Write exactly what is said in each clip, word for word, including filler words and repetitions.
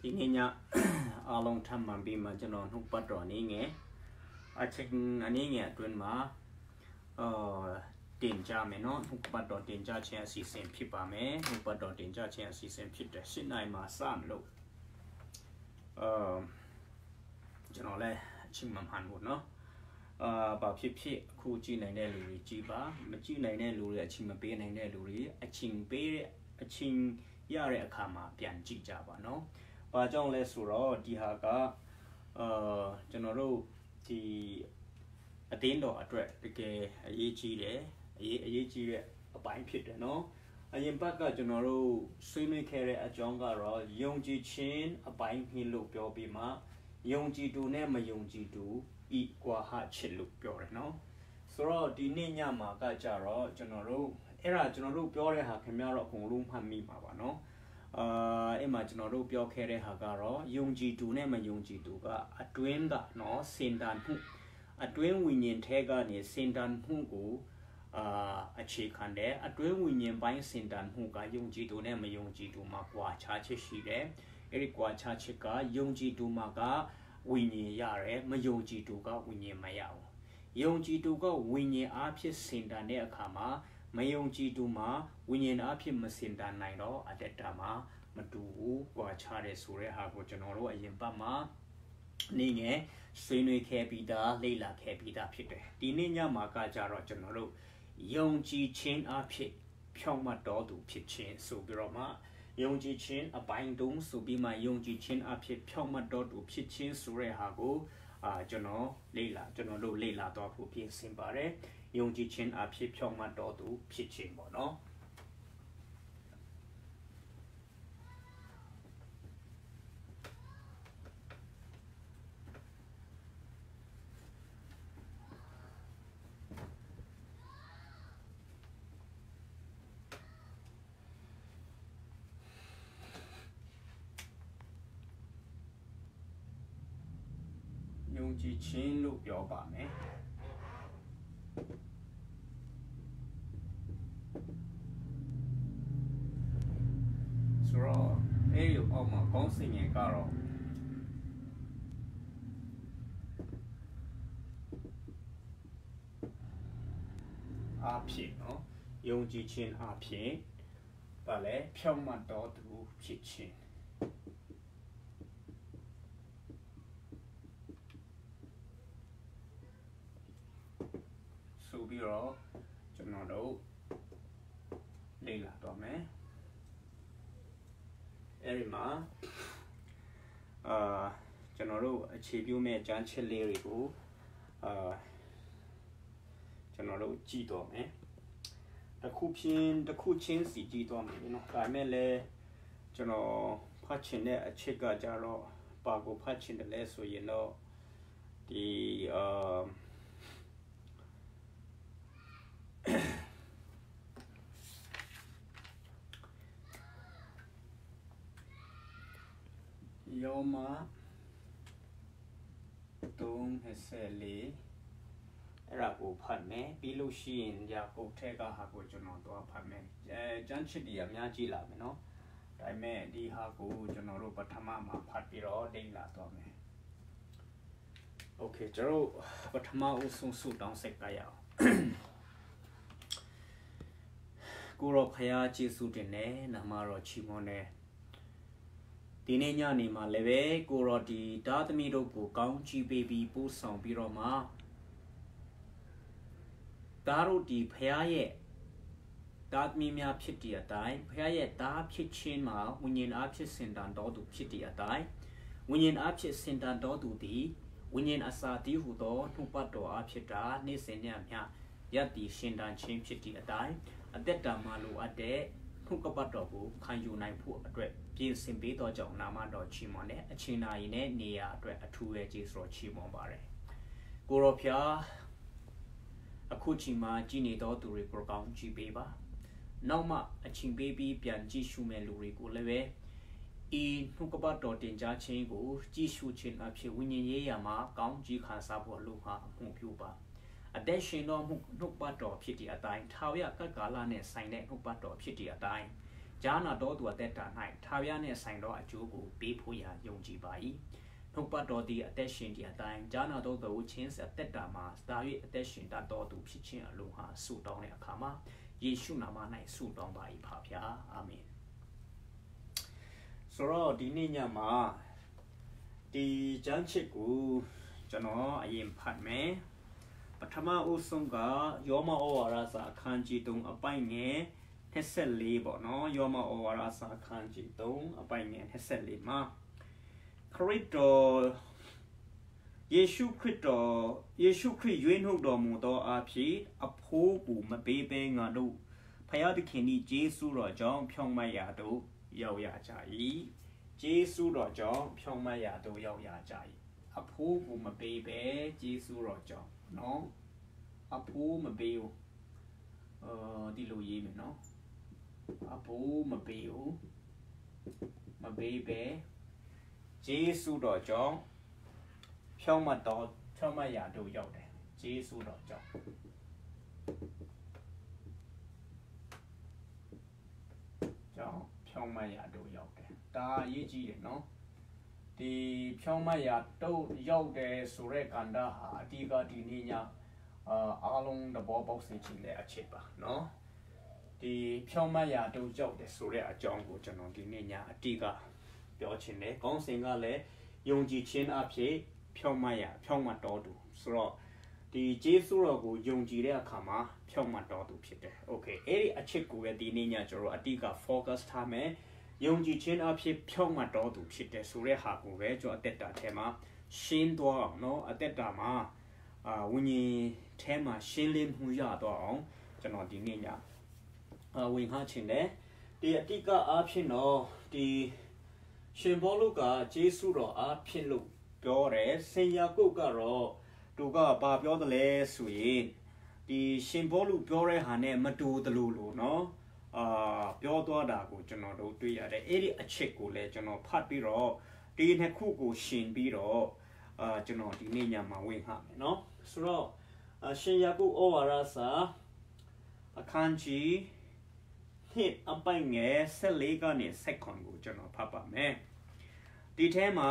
ဒီနေ့ညအားလုံးထပ်မံပြီးမှကျွန်တော်နှုတ်ပတ်တော်နေငယ်အချက်အနေငယ်အတွင်းမှာအာတင်ကြမယ်နော်နှုတ်ပတ်တော်တင်ကြခြင်းအစီအစဉ်ဖြစ်ပါမယ်နှုတ်ပတ်တော်တင်ကြခြင်းအစီအစဉ်ဖြစ်တဲ့ရှင်းနိုင်မှာစမလို့အာကျွန်တော်လည်းအချိန်မှမှန်ဘူးနော်အာဘာဖြစ်ဖြစ်အခုကြည့်နိုင်တဲ့လူတွေကြည့်ပါမကြည့်နိုင်တဲ့လူတွေအချိန်မပေးနိုင်တဲ့လူတွေအချိန်ပေးတဲ့အချိန်ရတဲ့အခါမှာပြန်ကြည့်ကြပါနော်။ဘာကြောင့်လဲဆိုတော့ဒီဟာကအာကျွန်တော်တို့ဒီအတင်းတော်အတွက်တကယ်အရေးကြီးတယ်အရေးအရေးကြီးတဲ့အပိုင်းဖြစ်တယ်နော်။အရင်ဘက်ကကျွန်တော်တို့ဆွေးနွေးခဲ့တဲ့အကြောင်းကတော့ယုံကြည်ခြင်းအပိုင်းဖြစ်လို့ပြောပြီးမှယုံကြည်သူနဲ့မယုံကြည်သူဤကွာဟချက်လို့ပြောတယ်နော်။ဆိုတော့ဒီနေ့ညမှာကကြတော့ကျွန်တော်တို့အဲ့ဒါကျွန်တော်တို့ပြောတဲ့ဟာခင်ဗျားတို့အကုန်လုံးမှတ်မိမှာပါနော်အာအဲ့မှာကျွန်တော်တို့ပြောခဲ့တဲ့ဟာကတော့ယုံကြည်သူနဲ့မယုံကြည်သူကအတွင်းကနော်စင်တန်မှုအတွင်းဝိညာဉ်ထဲကနေစင်တန်မှုကိုအာအခြေခံတဲ့အတွင်းဝိညာဉ်ပိုင်းစင်တန်မှုကယုံကြည်သူနဲ့မယုံကြည်သူမှာကွာခြားချက်ရှိတယ်အဲ့ဒီကွာခြားချက်ကယုံကြည်သူမှာကဝိညာဉ်ရတယ်မယုံကြည်သူကဝိညာဉ်မရဘူးယုံကြည်သူကဝိညာဉ်အားဖြင့်စင်တန်တဲ့အခါမှာမယုံကြည်သူမှာဝိညာဉ်အဖြစ်မစင်တန်နိုင်တော့အတ္တမှာမတူဘူးကွာခြားတယ်ဆိုတဲ့ဟာကိုကျွန်တော်တို့အရင်ပတ်မှာနေငယ်ဆွေးနွေးခဲ့ပြီးသားလေ့လာခဲ့ပြီးသားဖြစ်တယ်ဒီနေ့ညမှာကကြတော့ကျွန်တော်တို့ယုံကြည်ခြင်းအဖြစ်ဖြောင့်မတ်တော်သူဖြစ်ခြင်းဆိုပြီးတော့မှယုံကြည်ခြင်းအပိုင်းတုံးဆိုပြီးမှယုံကြည်ခြင်းအဖြစ်ဖြောင့်မတ်တော်သူဖြစ်ခြင်းဆိုတဲ့ဟာကိုအာကျွန်တော်လေ့လာကျွန်တော်တို့လေ့လာတော့ဖို့ပြင်ဆင်ပါတယ်ယုံကြည်ခြင်းအဖြစ်ဖြောင့်မတ်တော်သူဖြစ်ခြင်းပေါ့နော်ယုံကြည်ခြင်းလို့ပြောပါမယ်ဆိုတော့အဲ့ဒီအောက်မှာကောင်းစင်ငယ်ကတော့အဖြစ်နော်ယုံကြည်ခြင်းအဖြစ်ဗာလဲဖြောင့်မတ်တော်သူဖြစ်ခြင်းဆိုပြီးတော့ကျွန်တော်တို့လေ့လာတော့မယ်အဲ့ဒီမှာအာကျွန်တော်တို့အခြေပြုမဲ့ကြမ်းချက်လေးတွေကိုအာကျွန်တော်တို့ကြည့်တော့မယ်တစ်ခုချင်းတစ်ခုချင်းစီကြည့်တော့မယ်နော်ဒါပေမဲ့လည်းကျွန်တော်ဖတ်ချင်တဲ့အချက်ကကြတော့ပါကိုဖတ်ချင်တယ်လဲဆိုရင်တော့ဒီအာယောမသုံးဆယ်လေးအဲ့ဒါကိုဖတ်မယ်ပြီးလို့ရှိရင်ယာကုပ်ထဲကဟာကိုကျွန်တော်တော့ဖတ်မယ်အဲကျမ်းချစ်တွေအများကြီးလာမယ်နော်ဒါပေမဲ့ဒီဟာကိုကျွန်တော်တို့ပထမမှာဖတ်ပြီးတော့လေ့လာတော့မယ်โอเคကျွန်တော်ပထမအဆုံးစုတောင်းဆက်ကရအောင်ကိုရောဖယားကျေးဇူးတင်တယ်နာမတော်ချီးမွမ်းတယ်ဒီနေ့ညနေမှာလည်းပဲကိုရောဒီသားသမီးတို့ကိုကောင်းချီးပေးပြီးပို့ဆောင်ပြီးတော့မှသားတို့ဒီဖယားရဲ့သားသမီးများဖြစ်တဲ့အတိုင်းဖယားရဲ့သားဖြစ်ခြင်းမှာဝိညာဉ်အားဖြင့်စင်တန်တော်သူဖြစ်တဲ့အတိုင်းဝိညာဉ်အားဖြင့်စင်တန်တော်သူသည်ဝိညာဉ်အစာတည်းဟူသောနှုတ်ပတ်တော်အားဖြင့်တာနေ့စဉ်ညမျှယက်တီရှင်တန်ခြင်းဖြစ်တဲ့အတိုင်းအသက်တာမှာလိုအပ်တဲ့နှုတ်ကပတ်တော်ကိုခံယူနိုင်ဖို့အတွက်ပြင်ဆင်ပေးသောကြောင့်နာမတော်ချီးမွမ်းတဲ့အချိန်နာရီနဲ့နေရာအတွက်အထူးပဲကျေးဇူးတော်ချီးမွမ်းပါတယ်ကိုရောဖျားအခုချိန်မှာကြည်နေသောသူတွေကိုကောင်းချီးပေးပါနောက်မှအချိန်ပေးပြီးပြန်ကြည့်ရှုမဲ့လူတွေကိုလည်းပဲဤနှုတ်ကပတ်တော်တင်ကြားခြင်းကိုကြည့်ရှုခြင်းအဖြစ်ဝိညာဉ်ရေးရာမှာကောင်းကြီးခံစားဖို့လိုဟာအမှုပြုပါအသက်ရှင်တော်မူနှုတ်ပတ်တော်ဖြစ်တဲ့အတိုင်းထာဝရကကာလနဲ့ဆိုင်တဲ့နှုတ်ပတ်တော်ဖြစ်တဲ့အတိုင်းဂျာနာတော်သူအသက်တာ၌ထာဝရနှင့်ဆိုင်သောအကျိုးကိုပေးဖို့ရာယုံကြည်ပါ၏နှုတ်ပတ်တော်သည်အသက်ရှင်သည့်အတိုင်းဂျာနာတော်သူချင်းဆက်သက်တာမှာသာ၍အသက်ရှင်တတ်တော်သူဖြစ်ခြင်းအလိုဟာဆုတောင်းတဲ့အခါမှာယေရှုနာမ၌ဆုတောင်းပါ၏ဖဗျာအာမင်ဆိုတော့ဒီနေ့ညမှာဒီကျမ်းချက်ကိုကျွန်တော်အရင်ဖတ်မယ်ပထမအဆုံးကယောမဩဝါဒစာအခန်းကြီးသုံးအပိုင်ငယ်၂၄ပေါ့နော်ယောမဩဝါဒစာအခန်းကြီးသုံးအပိုင်ငယ်၂၄မှာခရစ်တော်ယေရှုခရစ်တော်ယေရှုခရစ်ရွေးနှုတ်တော်မူသောအဖြစ်အဖို့ကိုမပေးဘဲငါတို့ဖယားသခင်၏ယေရှုတော်ကြောင့်ဖြောင့်မတ်ရာသို့ရောက်ရကြ၏ယေရှုတော်ကြောင့်ဖြောင့်မတ်ရာသို့ရောက်ရကြ၏အဖို့ကိုမပေးဘဲယေရှုတော်ကြောင့်နော်အဖို့မပေးဘူးအဲဒီလိုရေးမယ်နော်အဖို့မပေးဘူးမပေးဘဲယေရှုတော်ကြောင့်ဖြောင့်မတ်တော်ဖြောင့်မတ်ရာသို့ရောက်တယ်ယေရှုတော်ကြောင့်ကြောင့်ဖြောင့်မတ်ရာသို့ရောက်တယ်ဒါအရေးကြီးတယ်နော်ဒီဖြောင့်မတ်ရာသို့ရောက်တယ်ဆိုတဲ့ကဏ္ဍဟာအဓိကဒီနေ့ညအာအားလုံးသဘောပေါက်စေချင်တဲ့အချက်ပါနော်ဒီဖြောင့်မတ်ရာသို့ရောက်တယ်ဆိုတဲ့အကြောင်းကိုကျွန်တော်ဒီနေ့ညအဓိကပြောချင်တယ်ခေါင်းစဉ်ကလည်းယုံကြည်ခြင်းအဖြစ်ဖြောင့်မတ်ရာဖြောင့်မတ်တော်သူဆိုတော့ဒီယေရှုတော်ကိုယုံကြည်တဲ့အခါမှာဖြောင့်မတ်တော်သူဖြစ်တယ်โอเคအဲ့ဒီအချက်ကိုပဲဒီနေ့ညကျွန်တော်အဓိက focus ထားမယ်ယုံကြည်ခြင်းအဖြစ်ဖြောင့်မတ်တော်သူဖြစ်တယ်ဆိုတဲ့ဟာကိုပဲကျွန်တော်အသက်တာထဲမှာရှင်းသွားအောင်နော်အသက်တာမှာအာဝိညာဉ်ထဲမှာရှင်းလင်းမှုရတော့အောင်ကျွန်တော်ဒီနေ့ညအာဝင်ခါချင်းတယ်ဒီအဓိကအားဖြင့်တော့ဒီရှင်ဘောလုကယေရှုတော်အားဖြင့်လို့ပြောတယ်ဆင်ယာကုတ်ကတော့သူကဘာပြောတယ်လဲဆိုရင်ဒီရှင်ဘောလုပြောတဲ့ဟာနဲ့မတူတလို့လို့နော်အာပြောသွားတာကိုကျွန်တော်တို့တွေ့ရတယ်အဲ့ဒီအချက်ကိုလည်းကျွန်တော်ဖတ်ပြီးတော့ဒီနှစ်ခုကိုရှင်းပြီးတော့အာကျွန်တော်ဒီနေ့ညမှာဝင်ခါမယ်နော်ဆိုတော့ရှင်ယာကုတ်ဩဝါဒစာအခန်းကြီးဟစ်အပိုင်ငယ်၁၄ကနေ၁၇ကိုကျွန်တော်ဖတ်ပါမယ်ဒီထဲမှာ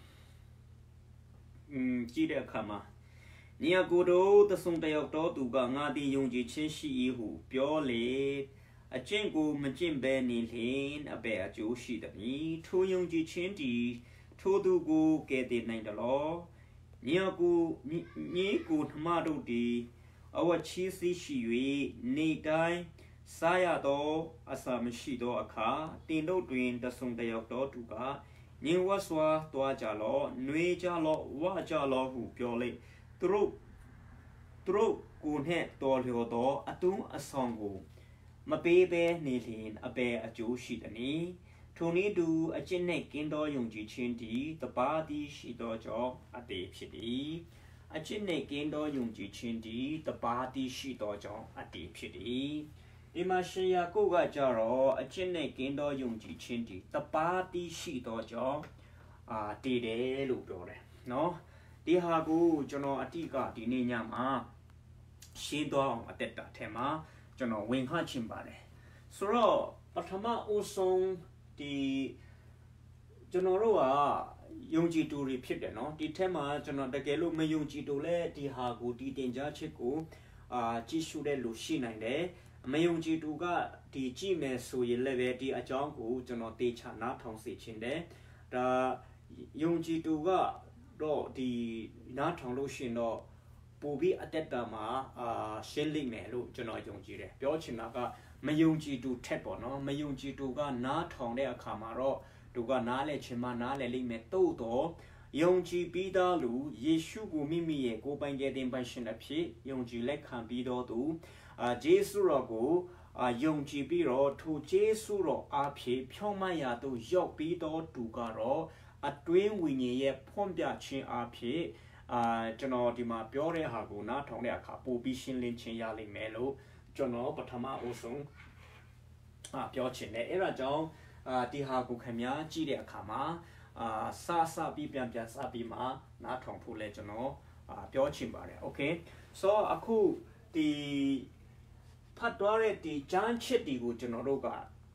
อืมကြည့်တဲ့အခါမှာညီအကိုတို့တဆုံတယောက်တော်သူကငါသည်ယုံကြည်ခြင်းရှိ၏ဟုပြောလေအကျင့်ကိုမကျင့်ဘဲနေလျင်အဘယ်အကျိုးရှိသနည်းထိုယုံကြည်ခြင်းတည်ထိုသူကိုကယ်တင်နိုင်တယ်လို့ညီအကိုညီကိုထမတို့သည်အဝတ်ချီးစီးရှိ၍နေတိုင်းစားရသောအစာမရှိသောအခါတင်တို့တွင်တဆုံတယောက်တော်သူကညင်ဝတ်စွာတွားကြလောနှွေးကြလောဝါကြလောဟုပြောလေသူတို့သူတို့ကိုနဲ့တော်လျော်သောအတုံးအဆောင်ကိုမပေးဘဲနေလျင်အပေအကျိုးရှိသည်။ထိုနည်းတူအကျင့်နှင့်ကင်းသောယုံကြည်ခြင်းသည်တပါးသည်ရှိသောကြောင့်အသေးဖြစ်သည်။အကျင့်နှင့်ကင်းသောယုံကြည်ခြင်းသည်တပါးသည်ရှိသောကြောင့်အသေးဖြစ်သည်။ဒီမှာရှင်ယာကုတ်ကကြတော့အကျင့်နှင့်ကင်းသောယုံကြည်ခြင်းသည်တပါးသည်ရှိသောကြောင့်အာတည်တယ်လို့ပြောတယ်နော်ဒီဟာကိုကျွန်တော်အတိကဒီနေ့ညမှာရှင်းသွားအောင်အသက်တာထဲမှာကျွန်တော်ဝင်ခချင်ပါတယ်ဆိုတော့ပထမအဆုံးဒီကျွန်တော်တို့ကယုံကြည်သူတွေဖြစ်တယ်နော်ဒီထဲမှာကျွန်တော်တကယ်လို့မယုံကြည်သူလဲဒီဟာကိုဒီတင်ကြားချက်ကိုအာကြည့်ရှုတဲ့လူရှိနိုင်တယ်မယုံကြည်သူကဒီကြည့်မယ်ဆိုရင်လည်းပဲဒီအကြောင်းကိုကျွန်တော်တေချာနားထောင်စေချင်တယ်ဒါယုံကြည်သူကတော့ဒီနားထောင်လို့ရှိရင်တော့ပိုပြီးအသက်တာမှာအာရှင်းလိမ့်မယ်လို့ကျွန်တော်ယုံကြည်တယ်ပြောချင်တာကမယုံကြည်သူထက်ပေါ့နော်မယုံကြည်သူကနားထောင်တဲ့အခါမှာတော့သူကနားလဲချင်မှနားလဲလိမ့်မယ်တိုးတော့ယုံကြည်ပြီးသားလူယေရှုကိုမိမိရဲ့ကိုယ်ပိုင်ကယ်တင်ပိုင်ရှင်အဖြစ်ယုံကြည်လက်ခံပြီးတော့သူအာယေရှုတော်ကိုအာယုံကြည်ပြီးတော့ထိုယေရှုတော်အဖြစ်ဖြောင့်မတ်ရာသို့ရောက်ပြီးတော့သူကတော့အတွင်းဝိညာဉ်ရဲ့ဖွင့်ပြခြင်းအဖြစ်အာကျွန်တော်ဒီမှာပြောတဲ့ဟာကိုနားထောင်တဲ့အခါပိုပြီးရှင်းလင်းခြင်းရလိမ့်မယ်လို့ကျွန်တော်ပထမအဆုံးအာပြောချင်တယ်အဲ့ဒါကြောင့်အာဒီဟာကိုခင်ဗျာကြည့်တဲ့အခါမှာအာစစပြီးပြန်ပြန်စပြီးမှနားထောင်ဖို့လဲကျွန်တော်အာပြောချင်ပါတယ်โอเคဆိုတော့အခုဒီဖတ်သွားတဲ့ဒီဂျန်ချစ်ဒီကိုကျွန်တော်တို့က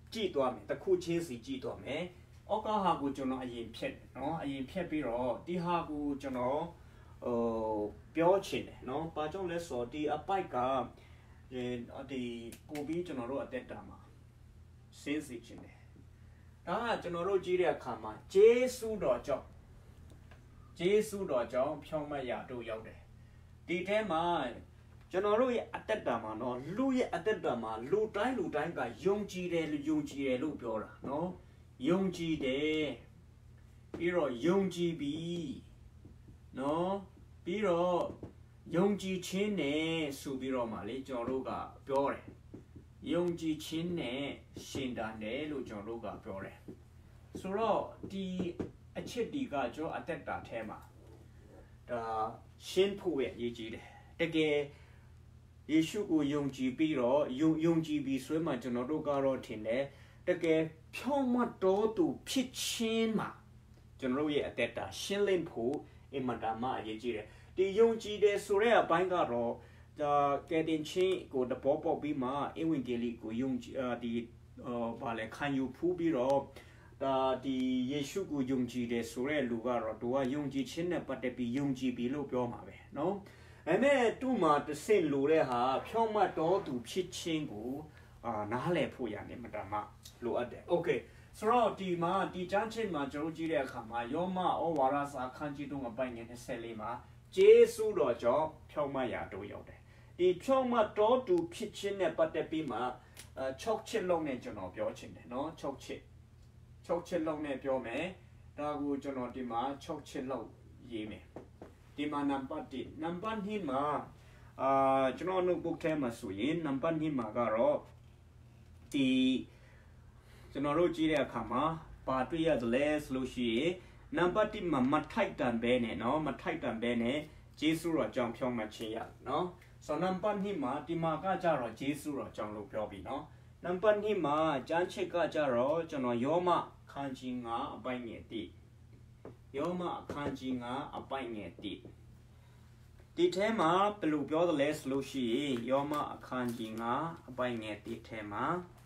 ကြည့်သွားမယ်တစ်ခုချင်းစီကြည့်သွားမယ်ဩကာဟာကိုကျွန်တော်အရင်ဖြတ်เนาะအရင်ဖြတ်ပြီးတော့ဒီဟာကိုကျွန်တော်ဟိုပြောချင်တယ်เนาะဘာကြောင့်လဲဆိုတော့ဒီအပိုက်ကဒီပို့ပြီးကျွန်တော်တို့အသက်တာမှာစဉ်းစီချင်တယ်ဒါကကျွန်တော်တို့ကြည့်တဲ့အခါမှာဂျေစုတော်ကြောင့်ဂျေစုတော်ကြောင့်ဖြောင်းမတ်ရာတို့ရောက်တယ်ဒီထဲမှာကျွန်တော်တို့ရဲ့အသက်တာမှာเนาะလူရဲ့အသက်တာမှာလူတိုင်းလူတိုင်းကယုံကြည်တယ်ယုံကြည်တယ်လို့ပြောတာเนาะယုံကြည်တယ်ပြီးတော့ယုံကြည်ပြီးเนาะပြီးတော့ယုံကြည်ခြင်းနဲ့ဆိုပြီးတော့မှလေကျွန်တော်တို့ကပြောတယ်ယုံကြည်ခြင်းနဲ့ရှင်တာတယ်လို့ကျွန်တော်တို့ကပြောတယ်ဆိုတော့ဒီအချက်ဒီကကျွန်တော်အသက်တာထဲမှာဒါရှင်းဖို့ရဲ့အရေးကြီးတယ်တကယ်ယေရှုကိုယုံကြည်ပြီးတော့ယုံယုံကြည်ပြီးဆိုမှကျွန်တော်တို့ကတော့ထင်တယ်တကယ်ဖြောင်းမတော်သူဖြစ်ခြင်းမှာကျွန်တော်ရဲ့အသက်တာရှင်းလင်းဖို့အမှန်တမ်းအရေးကြီးတယ်ဒီယုံကြည်တယ်ဆိုတဲ့အပိုင်းကတော့ဒါကဲတင်ချင်းကိုတပေါ်ပေါ်ပြီးမှအဝင်ဂေလိကိုယုံကြည်ဒီဘာလဲခံယူဖူးပြီးတော့ဒါဒီယေရှုကိုယုံကြည်တယ်ဆိုတဲ့လူကတော့သူကယုံကြည်ခြင်းနဲ့ပတ်သက်ပြီးယုံကြည်ပြီးလို့ပြောမှာပဲเนาะအဲ့မဲ့သူ့မှာတစ်ဆင့်လိုတဲ့ဟာဖြောင်းမတော်သူဖြစ်ခြင်းကိုအာနားလည်ဖို့ရတယ်မတမလိုအပ်တယ်โอเคဆိုတော့ဒီမှာဒီချမ်းချင်းမှာကျွန်တော်ကြည့်တဲ့အခါမှာယောမဩဝါဒစာခန်းကြီးတုံးအပိုင်းငယ်၂၄မှာဂျေစုတော်ကြောင့်ဖြောင်းမရာတို့ရောက်တယ်ဒီဖြောင်းမတော်သူဖြစ်ခြင်းနဲ့ပတ်သက်ပြီးမှအဲ၆ချက်လုံးနဲ့ကျွန်တော်ပြောချင်တယ်เนาะ၆ချက်၆ချက်လုံးနဲ့ပြောမယ်ဒါကိုကျွန်တော်ဒီမှာ၆ချက်လောက်ရေးမယ်ဒီမှာနံပါတ်၁နံပါတ်၂မှာအာကျွန်တော် notebook ထဲမှာဆိုရင်နံပါတ်၂မှာကတော့ဒီကျွန်တော်တို့ကြည့်တဲ့အခါမှာပါတွေ့ရတယ်လဲဆိုလို့ရှိရင်နံပါတ်၁မှာမထိုက်တန်ပဲနဲ့เนาะမထိုက်တန်ပဲနဲ့ဂျေစုတော်ကြောင့်ဖြောင်းမှခြင်းရเนาะဆိုနံပါတ်၂မှာဒီမှာကကြတော့ဂျေစုတော်ကြောင့်လို့ပြောပြီးเนาะနံပါတ်၂မှာကျမ်းချက်ကကြတော့ကျွန်တော်ယောမခန်းကြီး၅အပိုင်းငယ်၁ယောမအခန်းကြီး၅အပိုင်းငယ်၁ဒီထဲမှာဘယ်လိုပြောသလဲဆိုလို့ရှိရင်ယောမအခန်းကြီး၅အပိုင်းငယ်၁ထဲမှာ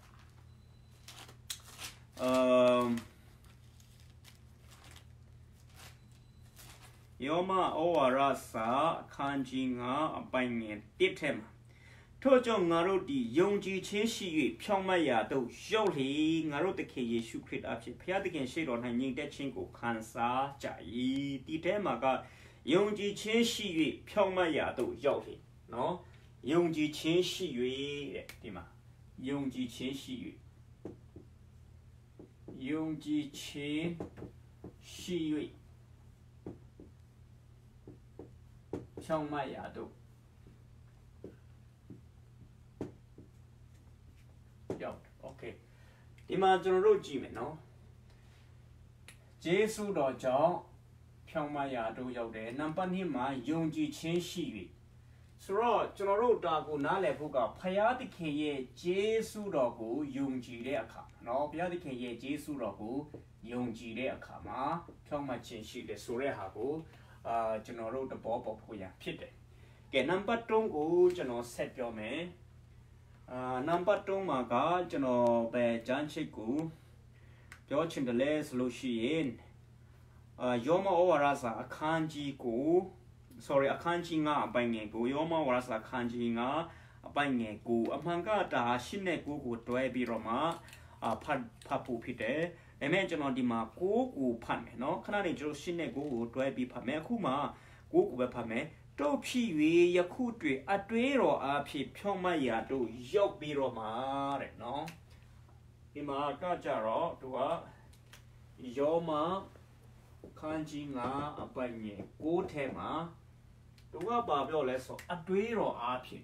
အမ်ယောမဩဝါဒစာအခန်းကြီး၅အပိုင်းငယ်၁ထဲမှာထို့ကြောင့်ငါတို့ဒီယုံကြည်ခြင်းရှိ၍ဖြောင့်မတ်ရာသို့ရောက်လေငါတို့သခင်ယေရှုခရစ်အဖြစ်ဖခင်သခင်ရှိတော်၌ညီတဲ့ခြင်းကိုခံစားကြ၏ဒီထဲမှာကယုံကြည်ခြင်းရှိ၍ဖြောင့်မတ်ရာသို့ရောက်လေနော်ယုံကြည်ခြင်းရှိ၍တဲ့ဒီမှာယုံကြည်ခြင်းရှိ၍ယုံကြည်ခြင်းရှိ၍ဖြောင့်မတ်ရာသို့ရောက်โอเคဒီမှာကျွန်တော်တို့ကြည့်မယ်နော်ဂျေစုတော်ကြောင့်ဖြောင်းမရာတို့ရောက်တယ်နံပါတ်၂မှာယုံကြည်ခြင်းရှိ၍ဆိုတော့ကျွန်တော်တို့တာကိုနားလည်ဖို့ကဖယားသခင်ရဲ့ဂျေစုတော်ကိုယုံကြည်တဲ့အခါနော်ဖယားသခင်ရဲ့ဂျေစုတော်ကိုယုံကြည်တဲ့အခါမှာဖြောင်းမခြင်းရှိတယ်ဆိုတဲ့ဟာကိုအာကျွန်တော်တို့တဘောပေါ်ဖို့ရဖြစ်တယ်ကဲနံပါတ်၃ကိုကျွန်တော်ဆက်ပြောမယ်အာနံပါတ်၃မှာကကျွန်တော်ပဲဂျန်ချစ်ကိုပြောချင်တယ်လဲဆိုလို့ရှိရင်အာယောမဩဝါဒစာအခန်းကြီးကို sorry အခန်းကြီး၅အပိုင်းငယ်ကိုယောမဩဝါဒစာအခန်းကြီး၅အပိုင်းငယ်ကိုအမှန်ကဒါရှင်းတဲ့ကိုကိုတွဲပြီးတော့မှအာဖတ်ဖတ်ဖို့ဖြစ်တယ်ဒါပေမဲ့ကျွန်တော်ဒီမှာကိုကိုဖတ်မယ်နော်ခဏနေကျွန်တော်ရှင်းတဲ့ကိုကိုတွဲပြီးဖတ်မယ်အခုမှကိုကိုပဲဖတ်မယ်တို့ဖြစ်၍ယခုတွေ့အတွေးတော်အဖြစ်ဖြောင်းမတ်ရာတို့ရောက်ပြီးတော့မှာတဲ့နော်ဒီမှာကကြတော့သူကယောမခန်းကြီး၅အပိုင်းငယ်၉ထဲမှာသူကဘာပြောလဲဆိုအတွေးတော်အဖြစ်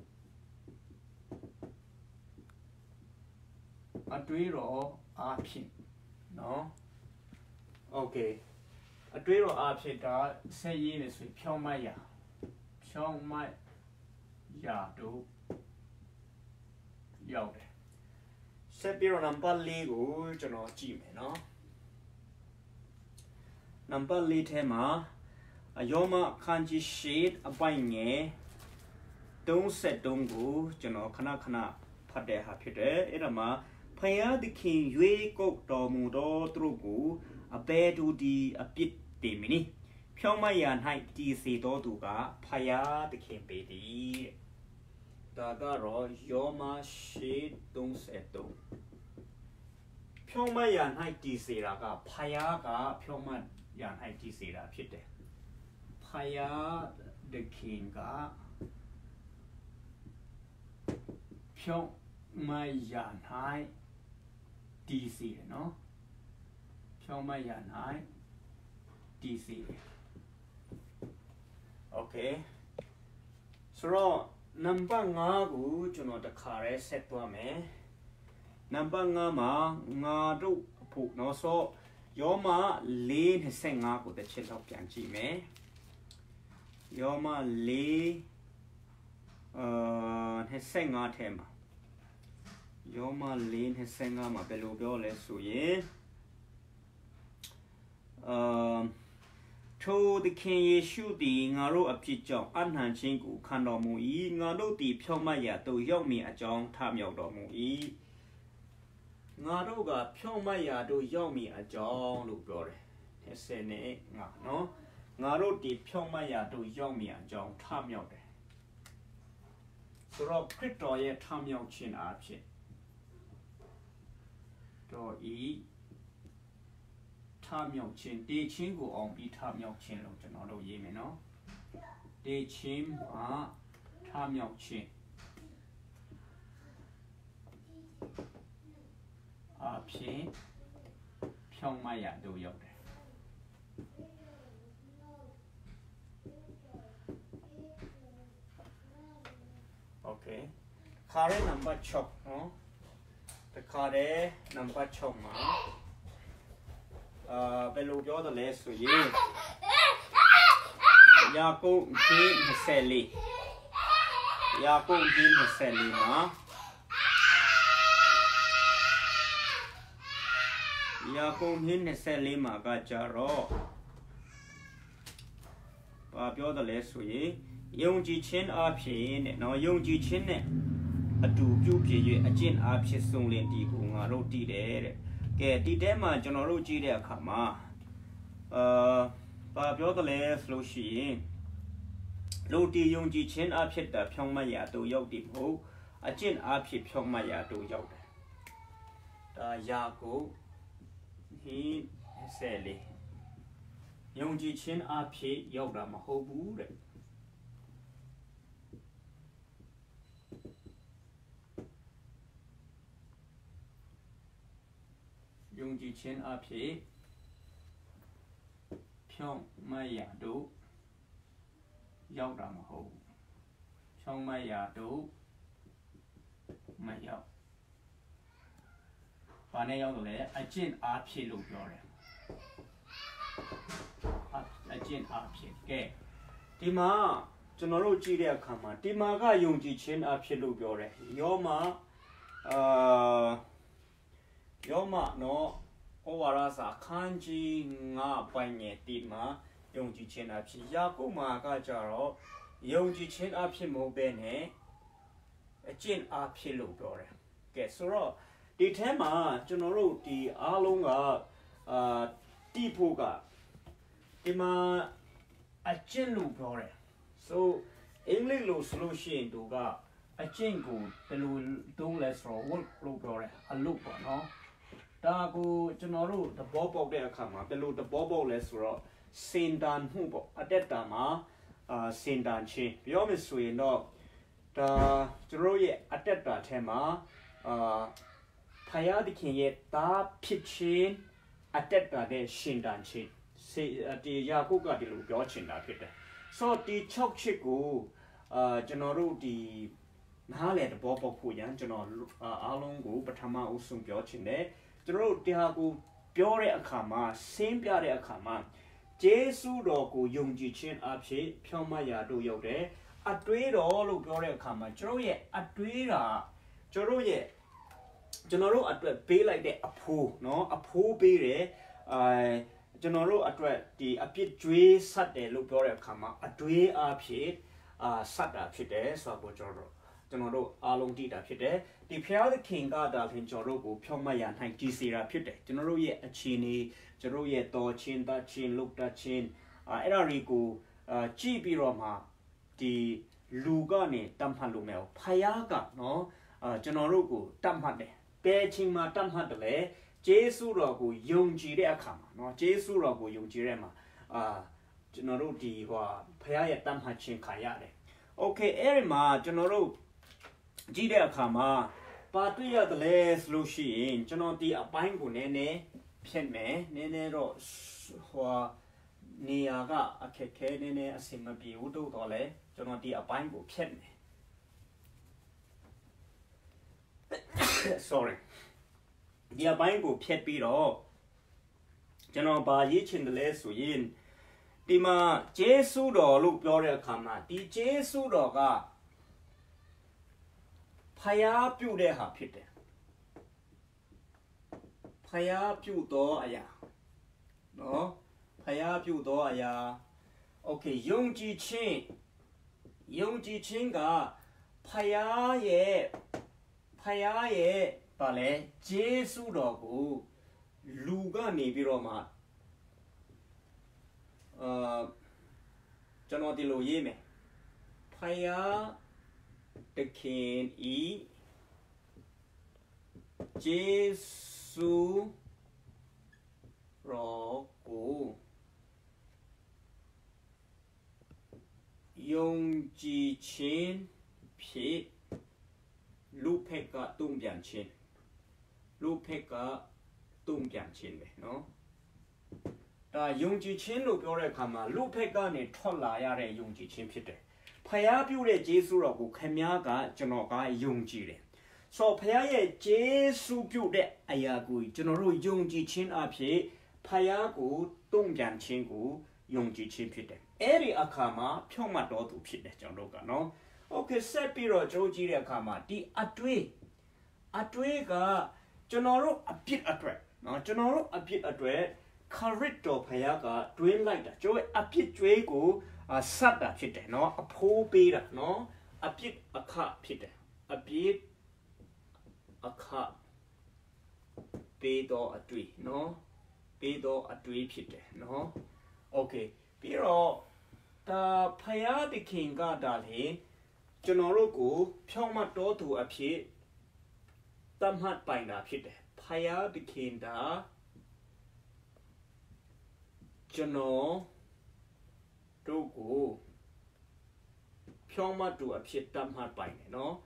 အတွေးတော်အဖြစ်နော်โอเคအတွေးတော်အဖြစ်ဒါဆက်ရေးနေဆိုဖြောင်းမတ်ရာဖြောင်းမတ်ရာတို့ရောက်တယ်ဆက်ပြီးတော့နံပါတ်၄ကိုကျွန်တော်ကြည့်မယ်နော်နံပါတ်၄ထဲမှာအယောမခန်းကြီးရှေ့အပိုင်းငယ်၃၃ကိုကျွန်တော်ခဏခဏဖတ်တဲ့ဟာဖြစ်တယ်အဲ့ဒါမှာဖยาดิคินเวยกกตอมูดอตรุกูอเปดูดีอปิดติมินีเพียวมายันให้ดีสีโตดูกาพยาดิคินเปดีดาการอยอมาชิตุงเสตุเพียวมายันให้ดีสีรากาพยากาเพียวมายันให้ดีสีราผิดเดพยาดิคินกาเพียวมายันให้ดีสีเนาะเพียวมายันให้ดีสีโอเคสโรนัมปังงากูจุนอตะคาเรเซตตัวเมนัมปังงามางาดุผูกเนาะโซยอมาเลนเซงากูแต่เชลเอาเปลี่ยนจีเมยอมาเลเอ่อเฮเซงาเทมยอมาเลนเฮเซงามาเปลูเปียวเลสุเยเอ่อทูดิคินเยชูดีงาโรอภิจองอันหันชิงกูคันดอมูอีงาโรตีเพียวมายาตัวยอกมีอจองทามยอกดอมูอีงาโรกะเพียวมายาตัวยอกมีอจองลูกပြောတယ်เฮเซเนงาเนาะงาโรตีเพียวมายาตัวยอกมีอจองทามยอกတယ်ဆိုတော့ခရစ်တော်ရဲ့ထမြောက်ခြင်းအဖြစ်တော်ဤထမြောက်ခြင်းတေချင်းကိုအောင်ပြီးထမြောက်ခြင်းလို့ကျွန်တော်တို့ရေးမယ်နော်တေချင်းမှာထမြောက်ခြင်းအဖြစ်ဖြောင်းမရတို့ရောက်တယ်โอเคคาเรนัมเบอร์หกเนาะแต่คาเรนัมเบอร์หกมาเอ่อเป็นรูปย่อตัวเล็กสุดยี่ยากุกินเซลียากุกินเซลีมายากุกินเซลีมาก็จะรอปาย่อตัวเล็กสุดยี่ยงจีเช่นอาเพียเนี่ยเนาะยงจีเช่นเนี่ยอดูพิวเพียอยู่อาจินอาเพียส่งเรียนดีกูงาโรตีเด้แกตีเด้มาจนเราจีเด้ขับมาเอ่อปาเปียวตะเลสโลชีโรตียงจีเช่นอาเพียแต่เพียงมายาตัวยกดิบหูอาจินอาเพียเพียงมายาตัวยกตายากูฮีเซลียงจีเช่นอาเพียยกรามาหูบูเด้ยงจีเช่นอาเพเพียงไม่อยากดูยาวดำหูเพียงไม่อยากดูไม่ยาวป่านนี้ยาวตัวเล็กอาเจนอาเพลูกยอเลยอาเจนอาเพแกที่มาจนเราจีเรียกคำมาที่มาก็ยงจีเช่นอาเพลูกยอเลยยอมาเอ่อยอมาเนาะโอวาราสาคันจีงาไปเนี่ยติมายงจีเชนอาพิยากุมาก็จะรอยงจีเชนอาพิโมเบเน่เจนอาพิลูกเลยแกสุรดีแท้มาจนรู้ดีอาลงอ่ะอ่าตีพูกะดีมาอาเจนลูกเลย so อังกฤษลูกสโลชินดูกะอาเจนกูเป็นลูกดูเลสโรวลูกเลยอาลูกก่อนเนาะตากูจะนอรูตะบอบอกได้ค่ะมาเป็นรูตะบอบอกเลยสุดเซนดานหูบอกอเดตตามาอ่าเซนดานเชเดี๋ยวไม่สวยเนาะตาจะรู้ရဲ့อเดตตาเทมาอ่าพยาดิคินရဲ့ตาพิชินอเดตตาတဲ့ရှင်ดานเชစေဒီယာကုကဒီလိုပြောချင်တာဖြစ်တယ်ဆိုတော့ဒီ၆ချစ်ကိုအာကျွန်တော်တို့ဒီနားလေတဘောပေါက်ဖို့ရန်ကျွန်တော်အားလုံးကိုပထမအဆုံးပြောချင်တယ်ကျွန်တော်တို့တရားကိုပြောတဲ့အခါမှာဆင်းပြတဲ့အခါမှာဂျေစုတော်ကိုယုံကြည်ခြင်းအဖြစ်ဖြောင့်မတ်ရာတို့ရောက်တယ်အတွေးတော်လို့ပြောတဲ့အခါမှာကျွန်တော်ရဲ့အတွေးတာကျွန်တော်ရဲ့ကျွန်တော်တို့အတွက်ပေးလိုက်တဲ့အဖိုးเนาะအဖိုးပေးတယ်အဲကျွန်တော်တို့အတွက်ဒီအပြစ်ကြွေးဆက်တယ်လို့ပြောတဲ့အခါမှာအတွေးအဖြစ်အာဆက်တာဖြစ်တယ်ဆိုတော့ကျွန်တော်တို့ကျွန်တော်တို့အားလုံးသိတာဖြစ်တယ်ဒီဖျားသခင်ကဒါဖြင့်ကျွန်တော်တို့ကိုဖြောင့်မတ်ရနိုင်ကြည်စီတာဖြစ်တယ်ကျွန်တော်တို့ရဲ့အခြေအနေကျွန်တော်ရဲ့တော်ချင်းတချင်းလုတ်တချင်းအဲ့ဒါတွေကိုအာကြည့်ပြီးတော့မှဒီလူကနေတတ်မှတ်လို့မရဘူးဖျားကနော်အာကျွန်တော်တို့ကိုတတ်မှတ်တယ်ဘယ်ချိန်မှာတတ်မှတ်တယ်လဲဂျေစုတော်ကိုယုံကြည်တဲ့အခါမှာနော်ဂျေစုတော်ကိုယုံကြည်တဲ့မှာအာကျွန်တော်တို့ဒီဟိုဖျားရဲ့တတ်မှတ်ခြင်းခံရတယ်โอเคအဲ့ဒီမှာကျွန်တော်တို့ကြည့်တဲ့အခါမှာပါတွေ့ရတယ်လဲဆိုလို့ရှိရင်ကျွန်တော်ဒီအပိုင်းကိုနည်းနည်းဖြတ်မယ်နည်းနည်းတော့ဟိုနေရာကအခက်ခဲနည်းနည်းအဆင်မပြေဘူးတော့တော့လဲကျွန်တော်ဒီအပိုင်းကိုဖြတ်မယ် sorry ဒီအပိုင်းကိုဖြတ်ပြီးတော့ကျွန်တော်ဘာရေးချင်တယ်လဲဆိုရင်ဒီမှာဂျေစုတော်လို့ပြောတဲ့အခါမှာဒီဂျေစုတော်ကဖျားပြုတ်တဲ့ဟာဖြစ်တယ်ဖျားပြုတ်တော့အရာနော်ဖျားပြုတ်တော့အရာโอเคယုံကြည်ခြင်းယုံကြည်ခြင်းကဖျားရဲ့ဖျားရဲ့ဘာလဲဂျေစုတော်ကိုလူကနေပြီးတော့မှအာကျွန်တော်ဒီလိုရေးမယ်ဖယားတခင်ဤဂျေစုရောကိုယုံကြည်ခြင်းဖြင့်လူဖက်ကတုံ့ပြန်ခြင်းလူဖက်ကတုံ့ပြန်ခြင်းပဲเนาะဒါယုံကြည်ခြင်းလို့ပြောတဲ့အခါမှာလူဖက်ကနေထွက်လာရတဲ့ယုံကြည်ခြင်းဖြစ်တယ်။ဖျားပြုတဲ့ဂျေစုတော်ကိုခင်ဗျားကကျွန်တော်ကယုံကြည်တယ်။ဆိုဖျားရဲ့ဂျေစုပြုတဲ့အရာကိုကျွန်တော်တို့ယုံကြည်ခြင်းအဖြစ်ဖျားကိုတုံ့ပြန်ခြင်းကိုယုံကြည်ခြင်းဖြစ်တယ်။အဲ့ဒီအခါမှာဖြောင့်မတ်တော်သူဖြစ်တယ်ကျွန်တော်တို့ကနော်။ Okay ဆက်ပြီးတော့ကျွန်တော်ကြည့်တဲ့အခါမှာဒီအတွေးအတွေးကကျွန်တော်တို့အပြစ်အတွက်နော်ကျွန်တော်တို့အပြစ်အတွက်ခရစ်တော်ဖယားကတွင်းလိုက်တာကျွန်တော်အပြစ်ကျွေးကိုဆတ်တာဖြစ်တယ်နော်အဖိုးပေးတာနော်အပြစ်အခဖြစ်တယ်အပြစ်အခပေးတော့အတွေ့နော်ပေးတော့အတွေ့ဖြစ်တယ်နော်โอเคပြီးတော့ဒါဖယားတခင်ကဒါလေကျွန်တော်တို့ကိုဖြောင့်မတ်တော်သူအဖြစ်တတ်မှတ်ပိုင်တာဖြစ်တယ်ဖယားတခင်ဒါကျွန်တော်တို့ကိုဖြောင်းမတူအဖြစ်တတ်မှတ်ပိုင်တယ်နော်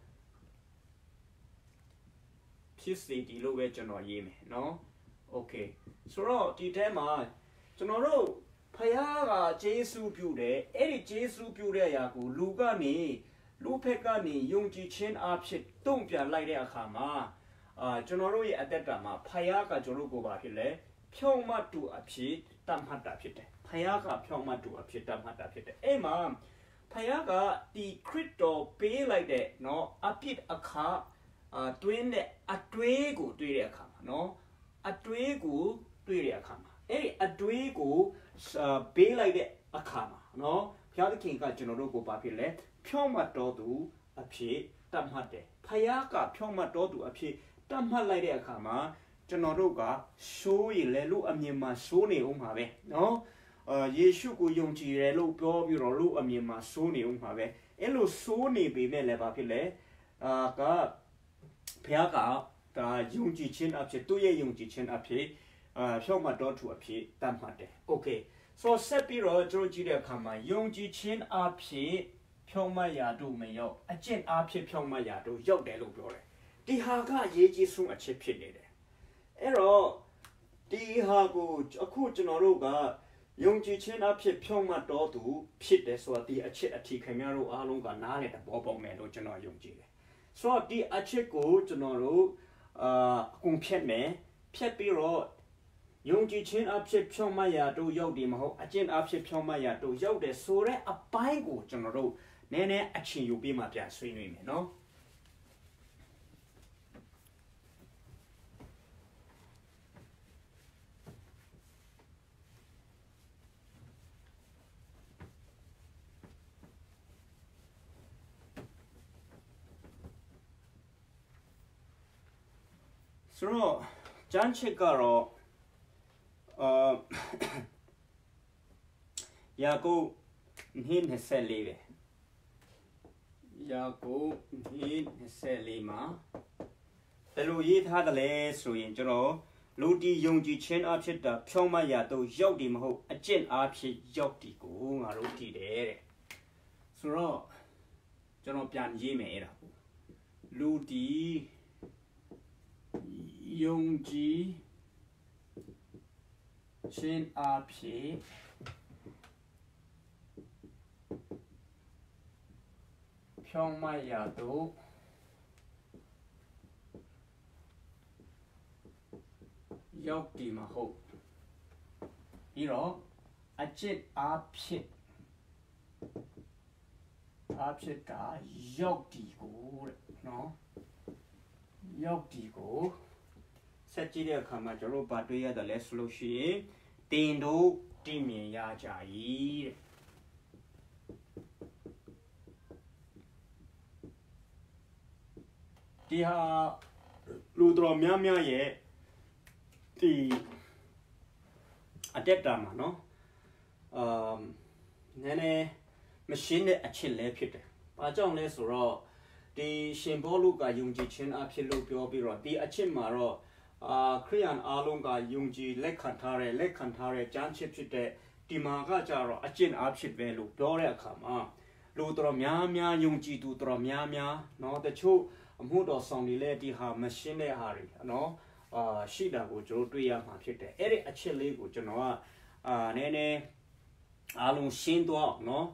ဖြစ်စီဒီလိုပဲကျွန်တော်ရေးမယ်နော်โอเคဆိုတော့ဒီထဲမှာကျွန်တော်တို့ဖယားကဂျေစုပြုတယ်အဲ့ဒီဂျေစုပြုတဲ့အရာကိုလူကနေလူဖက်ကနေယုံကြည်ခြင်းအဖြစ်တုံ့ပြန်လိုက်တဲ့အခါမှာအာကျွန်တော်တို့ရဲ့အသက်တာမှာဖယားကကျွန်တော်တို့ကိုပါဖြစ်လဲဖြောင်းမတူအဖြစ်တတ်မှတ်တာဖြစ်တယ်ဖယားကဖြောင်းမတူအဖြစ်တတ်မှတ်တာဖြစ်တယ်အဲ့မှာဖယားကဒီခရစ်တော်ပေးလိုက်တဲ့နော်အပြစ်အခါအာတွင်းတဲ့အတွေးကိုတွေးတဲ့အခါမှာနော်အတွေးကိုတွေးတဲ့အခါမှာအဲ့ဒီအတွေးကိုပေးလိုက်တဲ့အခါမှာနော်ဘုရားသခင်ကကျွန်တော်တို့ကိုပါဖြစ်လဲဖြောင်းမတော်သူအဖြစ်တတ်မှတ်တယ်ဖယားကဖြောင်းမတော်သူအဖြစ်တတ်မှတ်လိုက်တဲ့အခါမှာကျွန်တော်တို့ကဆိုးရည်လဲလို့အမြင်မှာဆိုးနေအောင်ပါပဲနော်အာယေရှုကိုယုံကြည်တယ်လို့ပြောပြီးတော့လို့အမြင်မှာဆိုးနေအောင်ပါပဲအဲ့လိုဆိုးနေပေမဲ့လည်းဘာဖြစ်လဲအာကဘုရားကဒါယုံကြည်ခြင်းအဖြစ်သူ့ရဲ့ယုံကြည်ခြင်းအဖြစ်အာဖြောင့်မတ်တော်သူအဖြစ်တတ်မှတ်တယ်โอเคဆိုဆက်ပြီးတော့ကျွန်တော်ကြည့်တဲ့အခါမှာယုံကြည်ခြင်းအဖြစ်ဖြောင့်မတ်ရာတို့မရောက်အကျင့်အဖြစ်ဖြောင့်မတ်ရာတို့ရောက်တယ်လို့ပြောတယ်ဒီဟာကရေးကြီးဆုံးအချက်ဖြစ်နေတယ်အဲ့တော့ဒီဟာကိုအခုကျွန်တော်တို့ကယုံကြည်ခြင်းအဖြစ်ဖြောင့်မတ်တော်သူဖြစ်တယ်ဆိုတာဒီအချက်အထီခင်များတို့အားလုံးကနားလည်တဲ့ပေါ်ပေါက်မယ်လို့ကျွန်တော်ယုံကြည်တယ်ဆိုတော့ဒီအချက်ကိုကျွန်တော်တို့အာအကုန်ဖြတ်မယ်ဖြတ်ပြီးတော့ယုံကြည်ခြင်းအဖြစ်ဖြောင့်မတ်ရာတို့ရောက်တယ်မဟုတ်အကျင့်အဖြစ်ဖြောင့်မတ်ရာတို့ရောက်တယ်ဆိုတဲ့အပိုင်းကိုကျွန်တော်တို့နည်းနည်းအချင်းယူပြီးမှပြန်ဆွေးနွေးမယ်နော်ဆိုတော့ကျမ်းချစ်ကတော့အာယာကုပ်နှစ်24ပဲယာကုပ်နှစ်24မှာဘယ်လိုရေးထားတယ်လဲဆိုရင်ကျွန်တော်လူတီယုံကြည်ခြင်းအဖြစ်တာဖြောင်းမရတော့ရောက်တယ်မဟုတ်အကျင့်အဖြစ်ရောက်တယ်ကိုငါတို့တည်တယ်တဲ့ဆိုတော့ကျွန်တော်ပြန်ရေးမယ်အဲ့ဒါကိုလူတီယုံကြည်ခြင်းအဖြစ်ဖြောင်းမရတော့ရောက်ဒီမဟုတ်ပြီးတော့အကျင့်အဖြစ်အဖြစ်ကရောက်ဒီကိုတဲ့နော်ရောက်ဒီကိုဆက်ကြည့်တဲ့အခါမှာကျွန်တော်ဘာတွေ့ရတယ်လဲဆိုလို့ရှိရင်တင်တို့တည်မြင်ရကြ၏တဲ့ဒီဟာလူတော်များများရဲ့ဒီအတက်တာမှာနော်အမ်နည်းနည်းမရှင်းတဲ့အချက်လဲဖြစ်တယ်။ဘာကြောင့်လဲဆိုတော့ဒီရှင်ဘောလူကယုံကြည်ခြင်းအဖြစ်လို့ပြောပြီးတော့ဒီအချက်မှာတော့အာခရိယန်အားလုံးကယုံကြည်လက်ခံထားတဲ့လက်ခံထားတဲ့ကျမ်းချစ်ဖြစ်တဲ့ဒီမှာကကြတော့အကျင့်အဖြစ်ပဲလို့ပြောတဲ့အခါမှာလူတော်များများယုံကြည်သူတော်များများနော်တချို့အမှုတော်ဆောင်တွေလည်းဒီဟာမရှင်းတဲ့ဟာတွေနော်အာရှိတာကိုကျွန်တော်တွေ့ရမှာဖြစ်တယ်အဲ့ဒီအချက်လေးကိုကျွန်တော်ကအာနည်းနည်းအားလုံးရှင်းသွားအောင်နော်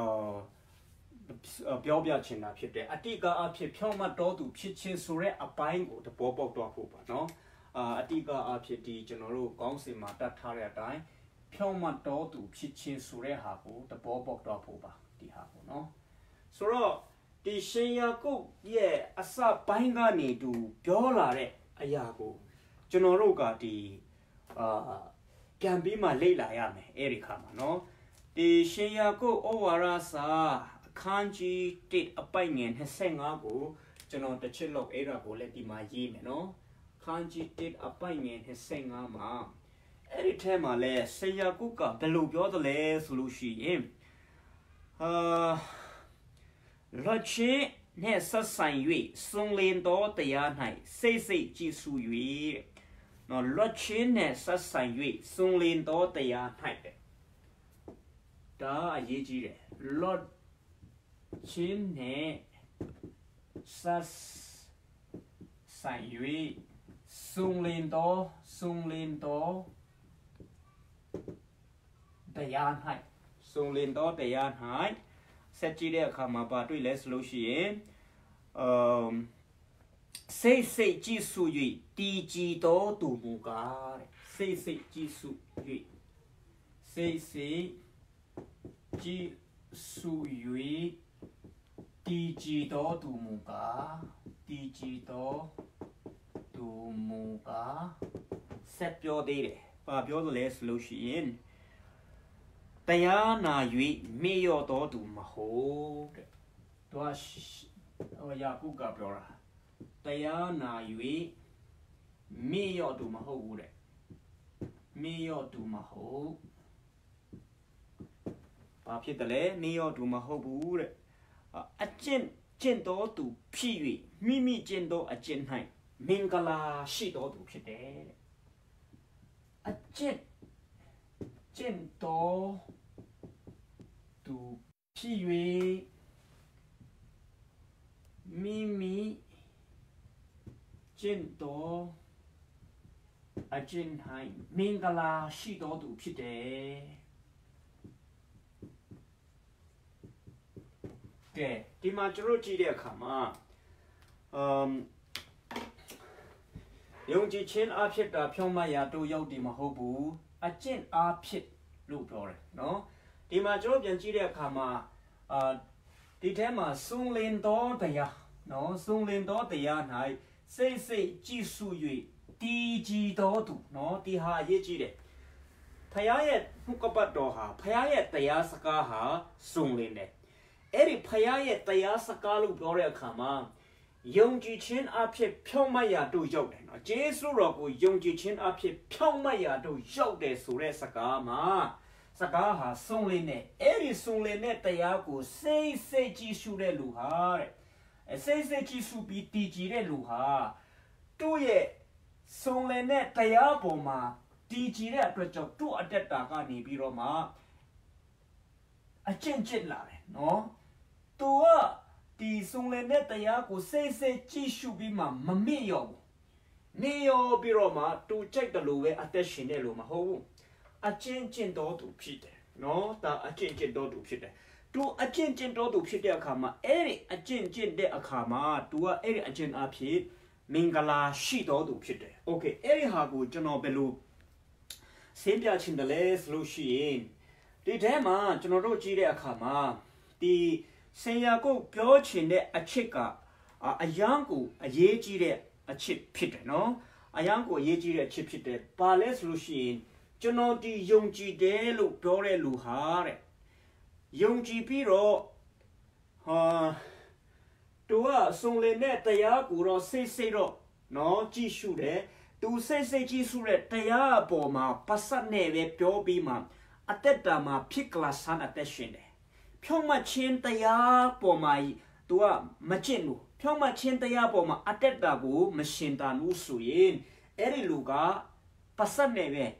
အာပြောပြချင်တာဖြစ်တယ်အတိကအဖြစ်ဖြောင်းမတော်သူဖြစ်ချင်းဆိုတဲ့အပိုင်းကိုသဘောပေါက်တော့ဖို့ပါနော်အာအတိကအဖြစ်ဒီကျွန်တော်တို့ကောင်းစင်မှာတတ်ထားတဲ့အတိုင်းဖြောင်းမတော်သူဖြစ်ချင်းဆိုတဲ့ဟာကိုသဘောပေါက်တော့ဖို့ပါဒီဟာကိုနော်ဆိုတော့ဒီရှင်ယာကုပ်ရဲ့အစပိုင်းကနေတူပြောလာတဲ့အရာကိုကျွန်တော်တို့ကဒီအာကံပြီးမှလေ့လာရမယ်အဲ့ဒီခါမှာနော်ဒီရှင်ယာကုပ်ဩဝါဒစာအခန်းကြီးတစ်အပိုင်ငယ်25ကိုကျွန်တော်တစ်ချက်လောက်အဲ့ဒါကိုလည်းဒီမှာရေးမယ်နော်အခန်းကြီးတစ်အပိုင်ငယ်25မှာအဲ့ဒီထဲမှာလဲရှင်ယာကုပ်ကဘယ်လိုပြောသလဲဆိုလို့ရှိရင်အာလောချေနဲ့ဆက်ဆိုင်၍စုံလင်တော်တရား၌စိတ်စိတ်ကြည်ဆူ၍နော်လောချေနဲ့ဆက်ဆိုင်၍စုံလင်တော်တရား၌ဒါအရေးကြီးတယ်လောချေနဲ့ဆက်ဆိုင်၍စုံလင်တော်စုံလင်တော်တရား၌စုံလင်တော်တရား၌ဆက်ကြည့်တဲ့အခါမှာပါတွေ့လဲဆိုလို့ရှိရင်အမ်စိတ်စိတ်ကြည်ဆူ၍တည်ကြည်တော်သူမူကားတဲ့စိတ်စိတ်ကြည်ဆူ၍စိတ်စိတ်ကြည်ဆူ၍တည်ကြည်တော်သူမူကားတည်ကြည်တော်သူမူကားဆက်ပြောသေးတယ်ပါပြောသလဲဆိုလို့ရှိရင်တရားနာ၍မေ့လျော့တော်သူမဟုတ်တဲ့သူကဟိုယာကုပ်ကပြောတာတရားနာ၍မေ့လျော့သူမဟုတ်ဘူးတဲ့မေ့လျော့သူမဟုတ်ဘာဖြစ်တယ်လဲမေ့လျော့သူမဟုတ်ဘူးတဲ့အကျင့်ကျင့်တော်သူဖြစ်၍မိမိကျင့်တော်အကျင့်၌မင်္ဂလာရှိတော်သူဖြစ်တယ်တဲ့အကျင့်ကျင့်တော်သူဖြစ်၍မိမိကျင့်တော်အကျင့်၌မင်္ဂလာရှိတော်သူဖြစ်တယ်ကဲဒီမှာကျွန်တော်ကြည့်တဲ့အခါမှာအမ်ယုံကြည်ခြင်းအဖြစ်တာဖြောင်းမရတို့ရောက်တယ်မဟုတ်ဘူးအကျင့်အဖြစ်လို့ပြောတယ်နော်ဒီမှာကျွန်တော်ပြန်ကြည့်တဲ့အခါမှာအာဒီထဲမှာစုံလင်တော်တရားနော်စုံလင်တော်တရား၌စိတ်စိတ်ကြည်ဆူ၍တည်ကြည်တော်သူနော်ဒီဟာအရေးကြီးတယ်ဖခင်ရဲ့နှုတ်ကပတ်တော်ဟာဖခင်ရဲ့တရားစကားဟာစုံလင်တယ်အဲ့ဒီဖခင်ရဲ့တရားစကားလို့ပြောတဲ့အခါမှာ用之前阿撇飘麦呀都有的，那结束了个用之前阿撇飘麦呀都有的，所以啥个嘛？啥个哈送来呢？哎，你送来呢？大家个细细技术的路哈，哎，细细技术比低级的路哈，都也送来呢？大家不嘛？低级的都叫都阿得大家你比如嘛，啊，真真啦嘞，喏，都啊。第送来呢，大家个细细技术比嘛嘛没有，没有比如嘛，都这个路位啊，得新的路嘛好，啊渐渐多都批的，喏，但啊渐渐多都批的，都啊渐渐多都批的看嘛，哎哩啊渐渐的啊看嘛，都啊哎哩啊渐啊批，明个啦许多都批的 ，OK， 哎哩下个就那边路，先表情的嘞是路线，第天嘛就那路记的啊看嘛，第。新加坡表情的啊切个啊啊样个啊业绩的啊切皮的喏，啊样个业绩的切皮的，把来路线就那的用机的路表来路下的，用机比如啊，都啊送来呢，大家古了细细了，喏技术的，都细细技术的，大家不嘛，不是那位表比嘛，啊得的嘛皮克拉山啊得选的。평마친따야 보마이 또아 마친루 평마 친 따야 보마 아tet다고 마신단 우수인 에리루가 빠산네베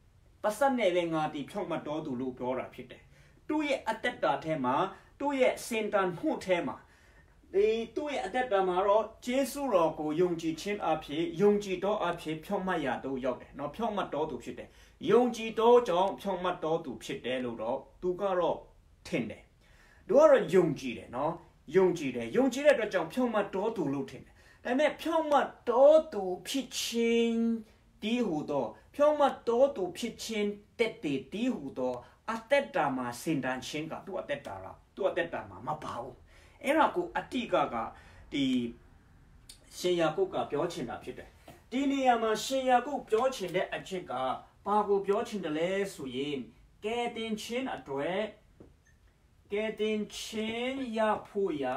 빠산네베 ngati 평마တော်သူလို့ပြောတာဖြစ်တယ်သူ့ရဲ့အတက်တာထဲမှာသူ့ရဲ့စင်တန်မှုထဲမှာဒီသူ့ရဲ့အတက်တာမှာတော့ဂျေစုတော်ကိုယုံကြည်ခြင်းအဖြစ်ယုံကြည်တော်အဖြစ်ဖြောင့်မတ်ရာတို့ရောက်တယ်เนาะဖြောင့်မတ်တော်သူဖြစ်တယ်ယုံကြည်တော်ကြောင့်ဖြောင့်မတ်တော်သူဖြစ်တယ်လို့တော့သူကတော့ထင်တယ်တို့ကတော့ယုံကြည်တယ်နော်ယုံကြည်တယ်ယုံကြည်တဲ့အတွက်ကြောင့်ဖြောင့်မတ်တော်သူလို့ထင်တယ်ဒါပေမဲ့ဖြောင့်မတ်တော်သူဖြစ်ခြင်းဒီဟူသောဖြောင့်မတ်တော်သူဖြစ်ခြင်းတက်တည်ဒီဟူသောအသက်တာမှာစင်တန်ခြင်းကသူ့အသက်တာလားသူ့အသက်တာမှာမပါဘူးအဲ့ဒါကိုအတိကကဒီရှင်ယာကုပ်ကပြောချင်တာဖြစ်တယ်ဒီနေရာမှာရှင်ယာကုပ်ပြောချင်တဲ့အချက်ကဘာကိုပြောချင်တယ်လဲဆိုရင်ကဲတင်ခြင်းအတွက်ကဲတင်ချင်းရဖို့ရ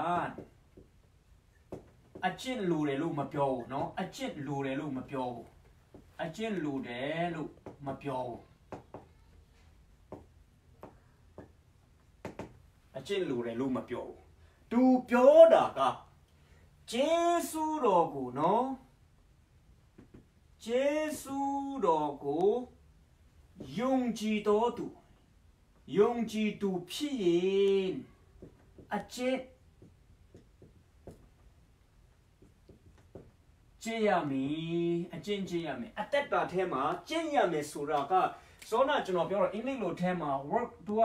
အကျင့်လိုတယ်လို့မပြောဘူးเนาะအကျင့်လိုတယ်လို့မပြောဘူးအကျင့်လိုတယ်လို့မပြောဘူးအကျင့်လိုတယ်လို့မပြောဘူးသူပြောတာကဂျေစုတော်ကိုเนาะဂျေစုတော်ကိုယုံကြည်တော်သူယုံကြည်သူဖြစ်ရင်အကျင့်ကျင့်ရမယ်အကျင့်ကျင့်ရမယ်အသက်တာထဲမှာကျင့်ရမယ်ဆိုတာကစောနာကျွန်တော်ပြောတော့အင်္ဂလိပ်လိုထဲမှာ work သူက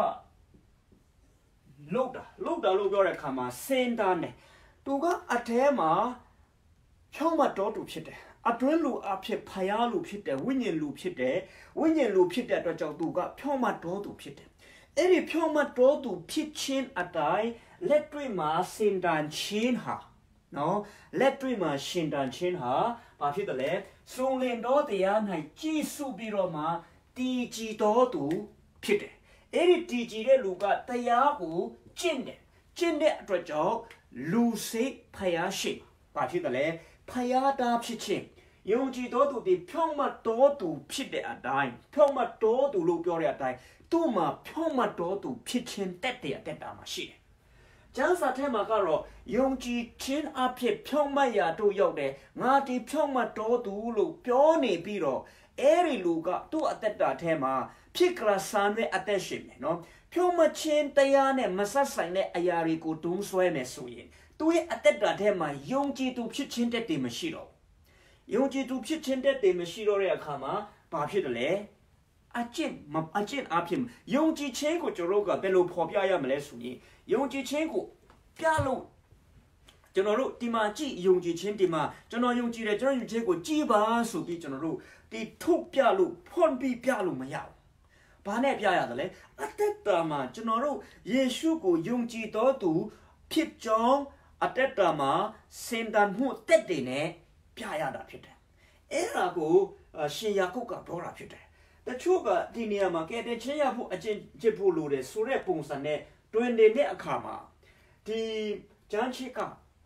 လုပ်တာလုပ်တာလို့ပြောတဲ့အခါမှာစင်တာနဲ့သူကအထဲမှာဖြောင့်မတ်တော်သူဖြစ်တယ်အတွင်းလူအဖြစ်ဖယားလူဖြစ်တယ်ဝိညာဉ်လူဖြစ်တယ်ဝိညာဉ်လူဖြစ်တဲ့အတွက်ကြောင့်သူကဖြောင့်မတ်တော်သူဖြစ်တယ်အဲ့ဒီဖြောင့်မတ်တော်သူဖြစ်ခြင်းအတိုင်းလက်တွေ့မှာစင်တန်ခြင်းဟာနော်လက်တွေ့မှာရှင်တန်ခြင်းဟာဘာဖြစ်တယ်လဲစုံလင်တော်တရား၌ကြည်စုပြီးတော့မှတည်ကြည်တော်သူဖြစ်တယ်အဲ့ဒီတည်ကြည်တဲ့လူကတရားကိုကျင့်တယ်ကျင့်တဲ့အတွက်ကြောင့်လူစိတ်ဖယားရှိဘာဖြစ်တယ်လဲဖယားတာဖြစ်ခြင်းယုံကြည်တော်သူဒီဖြောင့်မတ်တော်သူဖြစ်တဲ့အတိုင်းဖြောင့်မတ်တော်သူလို့ပြောတဲ့အတိုင်းသူ့မှာဖြောင့်မတ်တော်သူဖြစ်ခြင်းတက်တဲ့အတက်တာမှာရှိတယ်။ကျမ်းစာထဲမှာကတော့ယုံကြည်ခြင်းအဖြစ်ဖြောင့်မတ်ရာတို့ရောက်တယ်။ငါဒီဖြောင့်မတ်တော်သူလို့ပြောနေပြီးတော့အဲ့ဒီလူကသူ့အသက်တာထဲမှာဖြစ်ကလာဆန်တဲ့အသက်ရှင်တယ်နော်။ဖြောင့်မတ်ခြင်းတရားနဲ့မဆက်ဆိုင်တဲ့အရာတွေကိုတုံးဆွဲမယ်ဆိုရင်သူ့ရဲ့အသက်တာထဲမှာယုံကြည်သူဖြစ်ခြင်းတက်တယ်မရှိတော့ယုံကြည်သူဖြစ်ခြင်းတက်တယ်မရှိတော့တဲ့အခါမှာဘာဖြစ်တယ်လဲအကျင့်မအကျင့်အဖြစ်ယုံကြည်ခြင်းကိုကျွန်တော်တို့ကဘယ်လိုဖော်ပြရမလဲဆိုရင်ယုံကြည်ခြင်းကိုပြလို့ကျွန်တော်တို့ဒီမှာကြည့်ယုံကြည်ခြင်းဒီမှာကျွန်တော်ယုံကြည်တယ်ကျွန်တော်ယုံကြည်ကိုကြည်ပါဆိုပြီးကျွန်တော်တို့ဒီထုတ်ပြလို့ဖွင့်ပြီးပြလို့မရဘူး။ဘာနဲ့ပြရတယ်လဲအသက်တာမှာကျွန်တော်တို့ယေရှုကိုယုံကြည်တော်သူဖြစ်ကြောင်းအတက်တာမှာစင်တန်မှုတက်တယ်နဲ့ပြရတာဖြစ်တယ်။အဲ့ဒါကိုရှင်ယာကုပ်ကပြောတာဖြစ်တယ်။တချို့ကဒီနေရာမှာကဲတဲ့ချင်းရဖို့အကျင့်ချစ်ဖို့လိုတယ်ဆိုတဲ့ပုံစံနဲ့တွင်နေတဲ့အခါမှာဒီကျမ်းချစ်ကဟ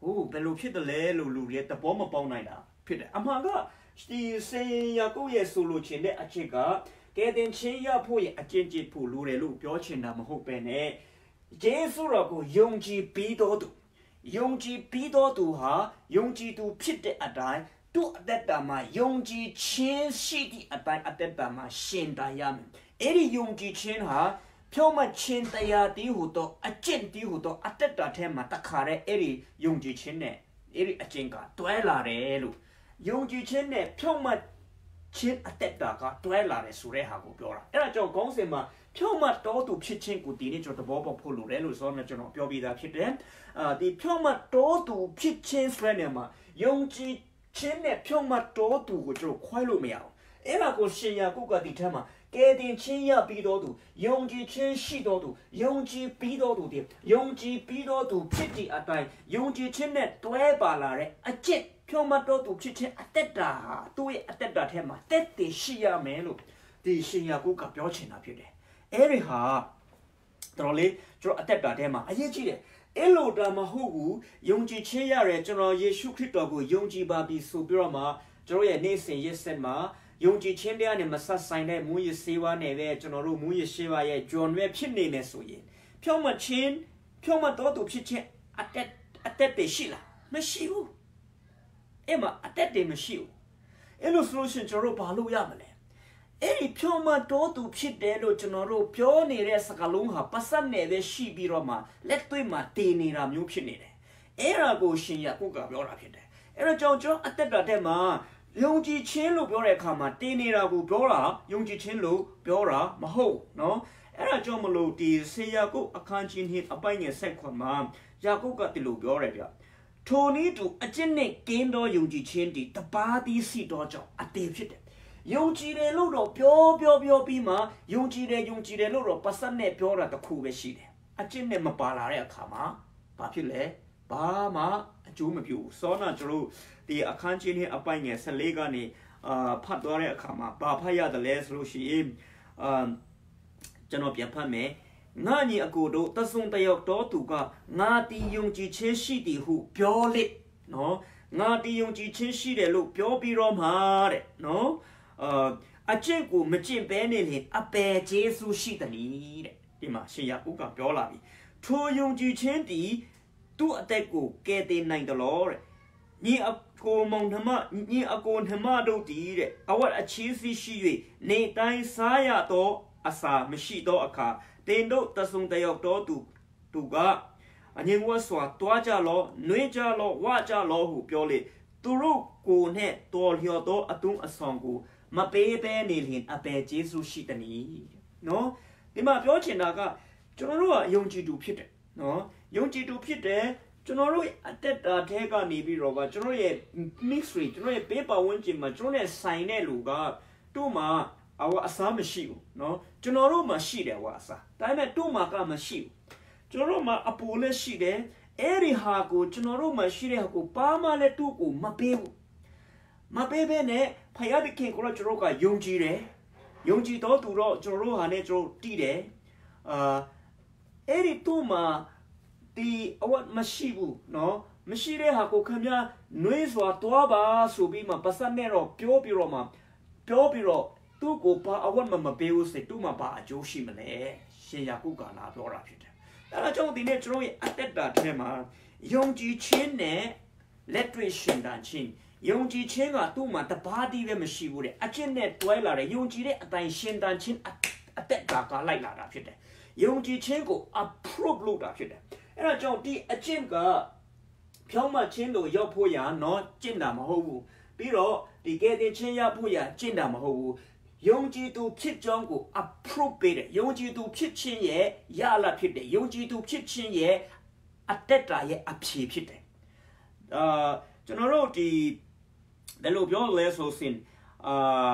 oh ဘယ်လိုဖြစ်တယ်လဲလို့လူတွေတဘောမပေါက်နိုင်တာဖြစ်တယ်အမှန်ကဒီစေရကိုရဲ့ဆိုလိုချင်တဲ့အချက်ကကဲတင်ချင်းရဖို့ရဲ့အကျင့်ကျင့်ဖို့လူတွေလို့ပြောချင်တာမဟုတ်ပဲနဲ့ယေရှုတော်ကိုယုံကြည်ပြီးတော့သူယုံကြည်ပြီးတော့သူဟာယုံကြည်သူဖြစ်တဲ့အတိုင်းသူ့အသက်တာမှာယုံကြည်ခြင်းရှိတဲ့အတိုင်းအသက်တာမှာရှင်တန်ရမယ်အဲ့ဒီယုံကြည်ခြင်းဟာဖြောင့်မတ်ခြင်းတရားတည်ဟူသောအကျင့်တည်ဟူသောအသက်တာထဲမှာတခါတည်းအဲ့ဒီယုံကြည်ခြင်းနဲ့အဲ့ဒီအကျင့်ကတွဲလာတယ်လို့ယုံကြည်ခြင်းနဲ့ဖြောင့်မတ်ခြင်းအသက်တာကတွဲလာတယ်ဆိုတဲ့ဟာကိုပြောတာအဲ့ဒါကြောင့်ခေါင်းစဉ်မှာဖြောင့်မတ်တော်သူဖြစ်ခြင်းကိုဒီနေ့ကျွန်တော်သဘောပေါက်ဖို့လိုတယ်လို့ဆိုတော့ကျွန်တော်ပြောပြတာဖြစ်တယ်အာဒီဖြောင့်မတ်တော်သူဖြစ်ခြင်းဆိုတဲ့နေရာမှာယုံကြည်ခြင်းနဲ့ဖြောင့်မတ်တော်သူကိုကျွန်တော်ခွဲလို့မရအောင်အဲ့ဒါကိုရှင်ယာကုတ်ကဒီထက်မှာကဲတင်ချင်းရပြီးတော့သူယုံကြည်ခြင်းရှိတော်သူယုံကြည်ပြီးတော့သူဒီယုံကြည်ပြီးတော့သူဖြစ်တဲ့အတိုင်းယုံကြည်ခြင်းနဲ့တွဲပါလာတဲ့အကျင့်ဖြောင့်မတ်တော်သူဖြစ်ခြင်းအသက်တာသူ့ရဲ့အသက်တာထဲမှာတက်တည်ရှိရမယ်လို့ဒီရှင်ယာကုတ်ကပြောချင်တာဖြစ်တယ်အဲ့ဒီဟာတော်လေးကျွန်တော်အသက်တာထဲမှာအရေးကြီးတယ်အဲ့လိုတာမဟုတ်ဘူးယုံကြည်ခြင်းရတဲ့ကျွန်တော်ယေရှုခရစ်တော်ကိုယုံကြည်ပါပြီဆိုပြီးတော့မှကျွန်တော်ရဲ့နေ့စဉ်ရက်ဆက်မှာယုံကြည်ခြင်းတရားနဲ့မဆက်ဆိုင်တဲ့မူရည်စေဝါနဲ့ပဲကျွန်တော်တို့မူရည်စေဝါရဲ့ဂျွန်ပဲဖြစ်နေမယ်ဆိုရင်ဖြောင့်မတ်ခြင်းဖြောင့်မတ်တော်သူဖြစ်ခြင်းအတက်အတက်တရှိလားမရှိဘူးအဲ့မှာအတက်တမရှိဘူးအဲ့လိုဆိုလို့ရှိရင်ကျွန်တော်တို့ဘာလုပ်ရမလဲအဲ့ဒီဖြောင့်မတ်တော်သူဖြစ်တယ်လို့ကျွန်တော်တို့ပြောနေတဲ့စကားလုံးဟာပတ်စပ်နဲ့ပဲရှိပြီးတော့မှလက်တွေ့မှာတည်နေတာမျိုးဖြစ်နေတယ်အဲ့ဒါကိုရှင်ရကုတ်ကပြောတာဖြစ်တယ်အဲ့တော့ကျွန်တော်အသက်တာထဲမှာယုံကြည်ခြင်းလို့ပြောတဲ့အခါမှာတင်းနေတာကိုပြောတာယုံကြည်ခြင်းလို့ပြောတာမဟုတ်နော်အဲ့ဒါကြောင့်မလို့ဒီဆေယာကုတ်အခန်းကြီးနှစ်အပိုင်းငယ်ဆက်ခွန်မှာယာကုတ်ကဒီလိုပြောတယ်ဗျထိုနည်းတူအကျင့်နဲ့ကင်းသောယုံကြည်ခြင်းဒီတပါးသီးစီတော်ကြောင့်အတည်ဖြစ်တယ်ယုံကြည်တယ်လို့တော့ပြောပြောပြောပြီးမှယုံကြည်တယ်ယုံကြည်တယ်လို့တော့ပတ်စပ်နဲ့ပြောတာတခုပဲရှိတယ်အကျင့်နဲ့မပါလာတဲ့အခါမှာဘာဖြစ်လဲဘာမှအကျိုးမပြုဘူးစောနာကျွန်တော်ဒီအခန်းကြီးနဲ့အပိုင်းငယ်၁၄ကနေအာဖတ်သွားတဲ့အခါမှာဘာဖတ်ရတယ်လဲဆိုလို့ရှိရင်အာကျွန်တော်ပြန်ဖတ်မယ်ငါညီအကိုတို့တဆုံတယောက်တော်သူကငါတီယုံကြည်ခြင်းရှိသည်ဟုပြောလိနော်ငါတီယုံကြည်ခြင်းရှိတယ်လို့ပြောပြီးတော့မှာတဲ့နော်အာအကျင့်ကိုမကျင့်ဘဲနေရင်အပယ်ကျေးဇူးရှိတယ်တဲ့ဒီမှာရှင်ယာကုပ်ကပြောလာပြီထိုယုံကြည်ခြင်းဒီသူ့အသက်ကိုကယ်တင်နိုင်တယ်လို့တဲ့ညီအကိုမောင်နှမညီအကိုနှမတို့တည်တဲ့အဝတ်အချီးစီးရှိ၍နေတိုင်းစားရသောအစာမရှိသောအခါတင်တို့တဆုံတယောက်တော်သူသူကအငြင်းဝတ်စွာတွားကြလောနှွေးကြလောဝါကြလောဟုပြောလေသူတို့ကိုနဲ့တော်လျော်သောအသွင်အဆောင်ကိုမပေးဘဲနေလျင်အပယ်ကျေးဇူးရှိတနည်းနော်ဒီမှာပြောချင်တာကကျွန်တော်တို့ကယုံကြည်သူဖြစ်တယ်နော်ယုံကြည်သူဖြစ်တယ်ကျွန်တော်တို့အတက်တာထဲကနေပြီးတော့ကကျွန်တော်ရဲ့ mystery ကျွန်တော်ရဲ့ပေးပါဝင်ခြင်းမှာကျွန်တော်နဲ့ဆိုင်တဲ့လူကသူ့မှာအဝအစားမရှိဘူးเนาะကျွန်တော်တို့မှာရှိတယ်ဝါအစားဒါပေမဲ့သူ့မှာကမရှိဘူးကျွန်တော်တို့မှာအပူလည်းရှိတယ်အဲ့ဒီဟာကိုကျွန်တော်တို့မှာရှိတဲ့ဟာကိုပါမလည်းသူ့ကိုမပေးဘူးမပေးဘဲနဲ့ဖယားသခင်ကိုကျွန်တော်ကယုံကြည်တယ်ယုံကြည်တော့သူတော့ကျွန်တော်တို့ဟာနဲ့ကျွန်တော်တည်တယ်အာအဲ့ဒီသူ့မှာဒီအဝတ်မရှိဘူးเนาะမရှိတဲ့ဟာကိုခင်ဗျာနှွေးစွာတွားပါဆိုပြီးမှပတ်စံနဲ့တော့ပြောပြီးတော့မှပြောပြီးတော့သူ့ကိုပါအဝတ်မမပေးဘူးစေသူ့မှာပါအကျိုးရှိမလဲရှင်ယာကုပ်ကလာပြောတာဖြစ်တယ်အဲဒါကြောင့်ဒီနေ့ကျွန်တော်ရဲ့အသက်တာထဲမှာယုံကြည်ခြင်းနဲ့လက်တွေ့ရှင်တန်ခြင်းယုံကြည်ခြင်းကသူ့မှာတပါးတည်းပဲမရှိဘူးတဲ့အကျင့်နဲ့တွဲလာတယ်ယုံကြည်တဲ့အတိုင်းရှင်တန်ခြင်းအသက်တာကလိုက်လာတာဖြစ်တယ်ယုံကြည်ခြင်းကို approve လုပ်တာဖြစ်တယ်အဲ့ဒါကြောင့်ဒီအကျင့်ကဖြောင်းမခြင်းလို့ရောက်ဖို့ရနော်ကျင့်တာမဟုတ်ဘူးပြီးတော့ဒီကဲတင်ခြင်းရဖို့ရကျင့်တာမဟုတ်ဘူးယုံကြည်သူဖြစ်ကြောင်းကို approve ပေးတယ်ယုံကြည်သူဖြစ်ခြင်းရဲ့ရလာဖြစ်တယ်ယုံကြည်သူဖြစ်ခြင်းရဲ့အတက်တာရဲ့အဖြေဖြစ်တယ်အာကျွန်တော်တို့ဒီဘယ်လိုပြောလဲဆိုရင်အာ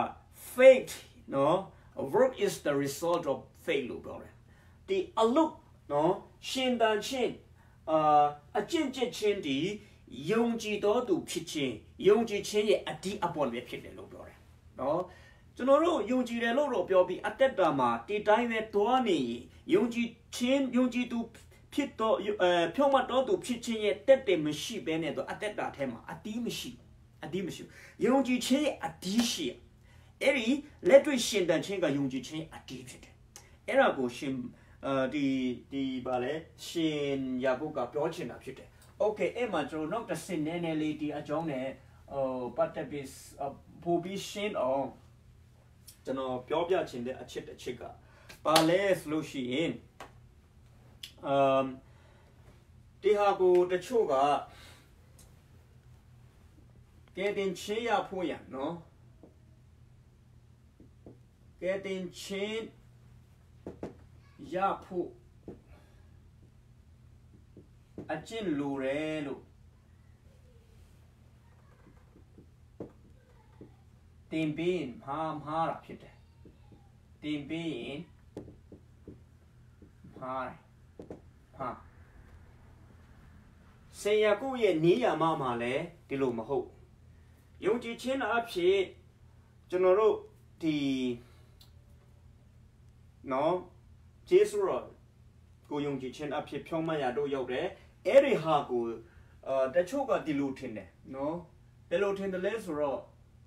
faith နော် work is the result of faith လို့ပြောတယ်ဒီအလုပ်နော်ရှင်တန်ခြင်းအာအကျင့်ကျင့်ခြင်းဒီယုံကြည်တော်သူဖြစ်ခြင်းယုံကြည်ခြင်းရဲ့အဒီအပေါ်ပဲဖြစ်တယ်လို့ပြောတယ်နော်ကျွန်တော်တို့ယုံကြည်တယ်လို့တော့ပြောပြီးအတက်တာမှာဒီတိုင်းပဲတွားနေယုံကြည်ခြင်းယုံကြည်သူဖြစ်တော့အဲဖြောင်းမတော်သူဖြစ်ခြင်းရဲ့တက်တယ်မရှိဘဲနဲ့တော့အသက်တာထဲမှာအတီးမရှိအတီးမရှိယုံကြည်ခြင်းရဲ့အတီးရှိအဲ့ဒီလက်တွေ့ရှင်တန်ခြင်းကယုံကြည်ခြင်းအတီးဖြစ်တယ်အဲ့ဒါကိုရှင်အဲဒီဒီပါလေရှင်ယာကုပ်ကပြောချင်တာဖြစ်တယ်โอเคအဲ့မှာကျွန်တော်နောက်တစ်စင်နည်းနည်းလေးဒီအကြောင်းနဲ့ဟိုပတ်သက်ပြီးပို့ပြီးရှင်းအောင်ကျွန်တော်ပြောပြချင်တဲ့အချက်တစ်ချက်ကပါလဲဆိုလို့ရှိရင်အမ်ဒီဟာကိုတချို့ကကဲတင်ချေရဖို့ရနော်ကဲတင်ချေရဖို့အကျင့်လိုတယ်လို့တင်ပြီးမှားမှားတာဖြစ်တယ်တင်ပြီးမှားဟာဆေယကုရဲ့နေရမမှာလဲဒီလိုမဟုတ်ယုံကြည်ခြင်းအဖြစ်ကျွန်တော်တို့ဒီနော်ဂျေဆုရောကိုယုံကြည်ခြင်းအဖြစ်ဖြောင်းမရတော့ရောက်တယ်အဲ့ဒီဟာကိုအာတချို့ကဒီလိုထင်တယ်နော်ဘယ်လိုထင်တယ်လဲဆိုတော့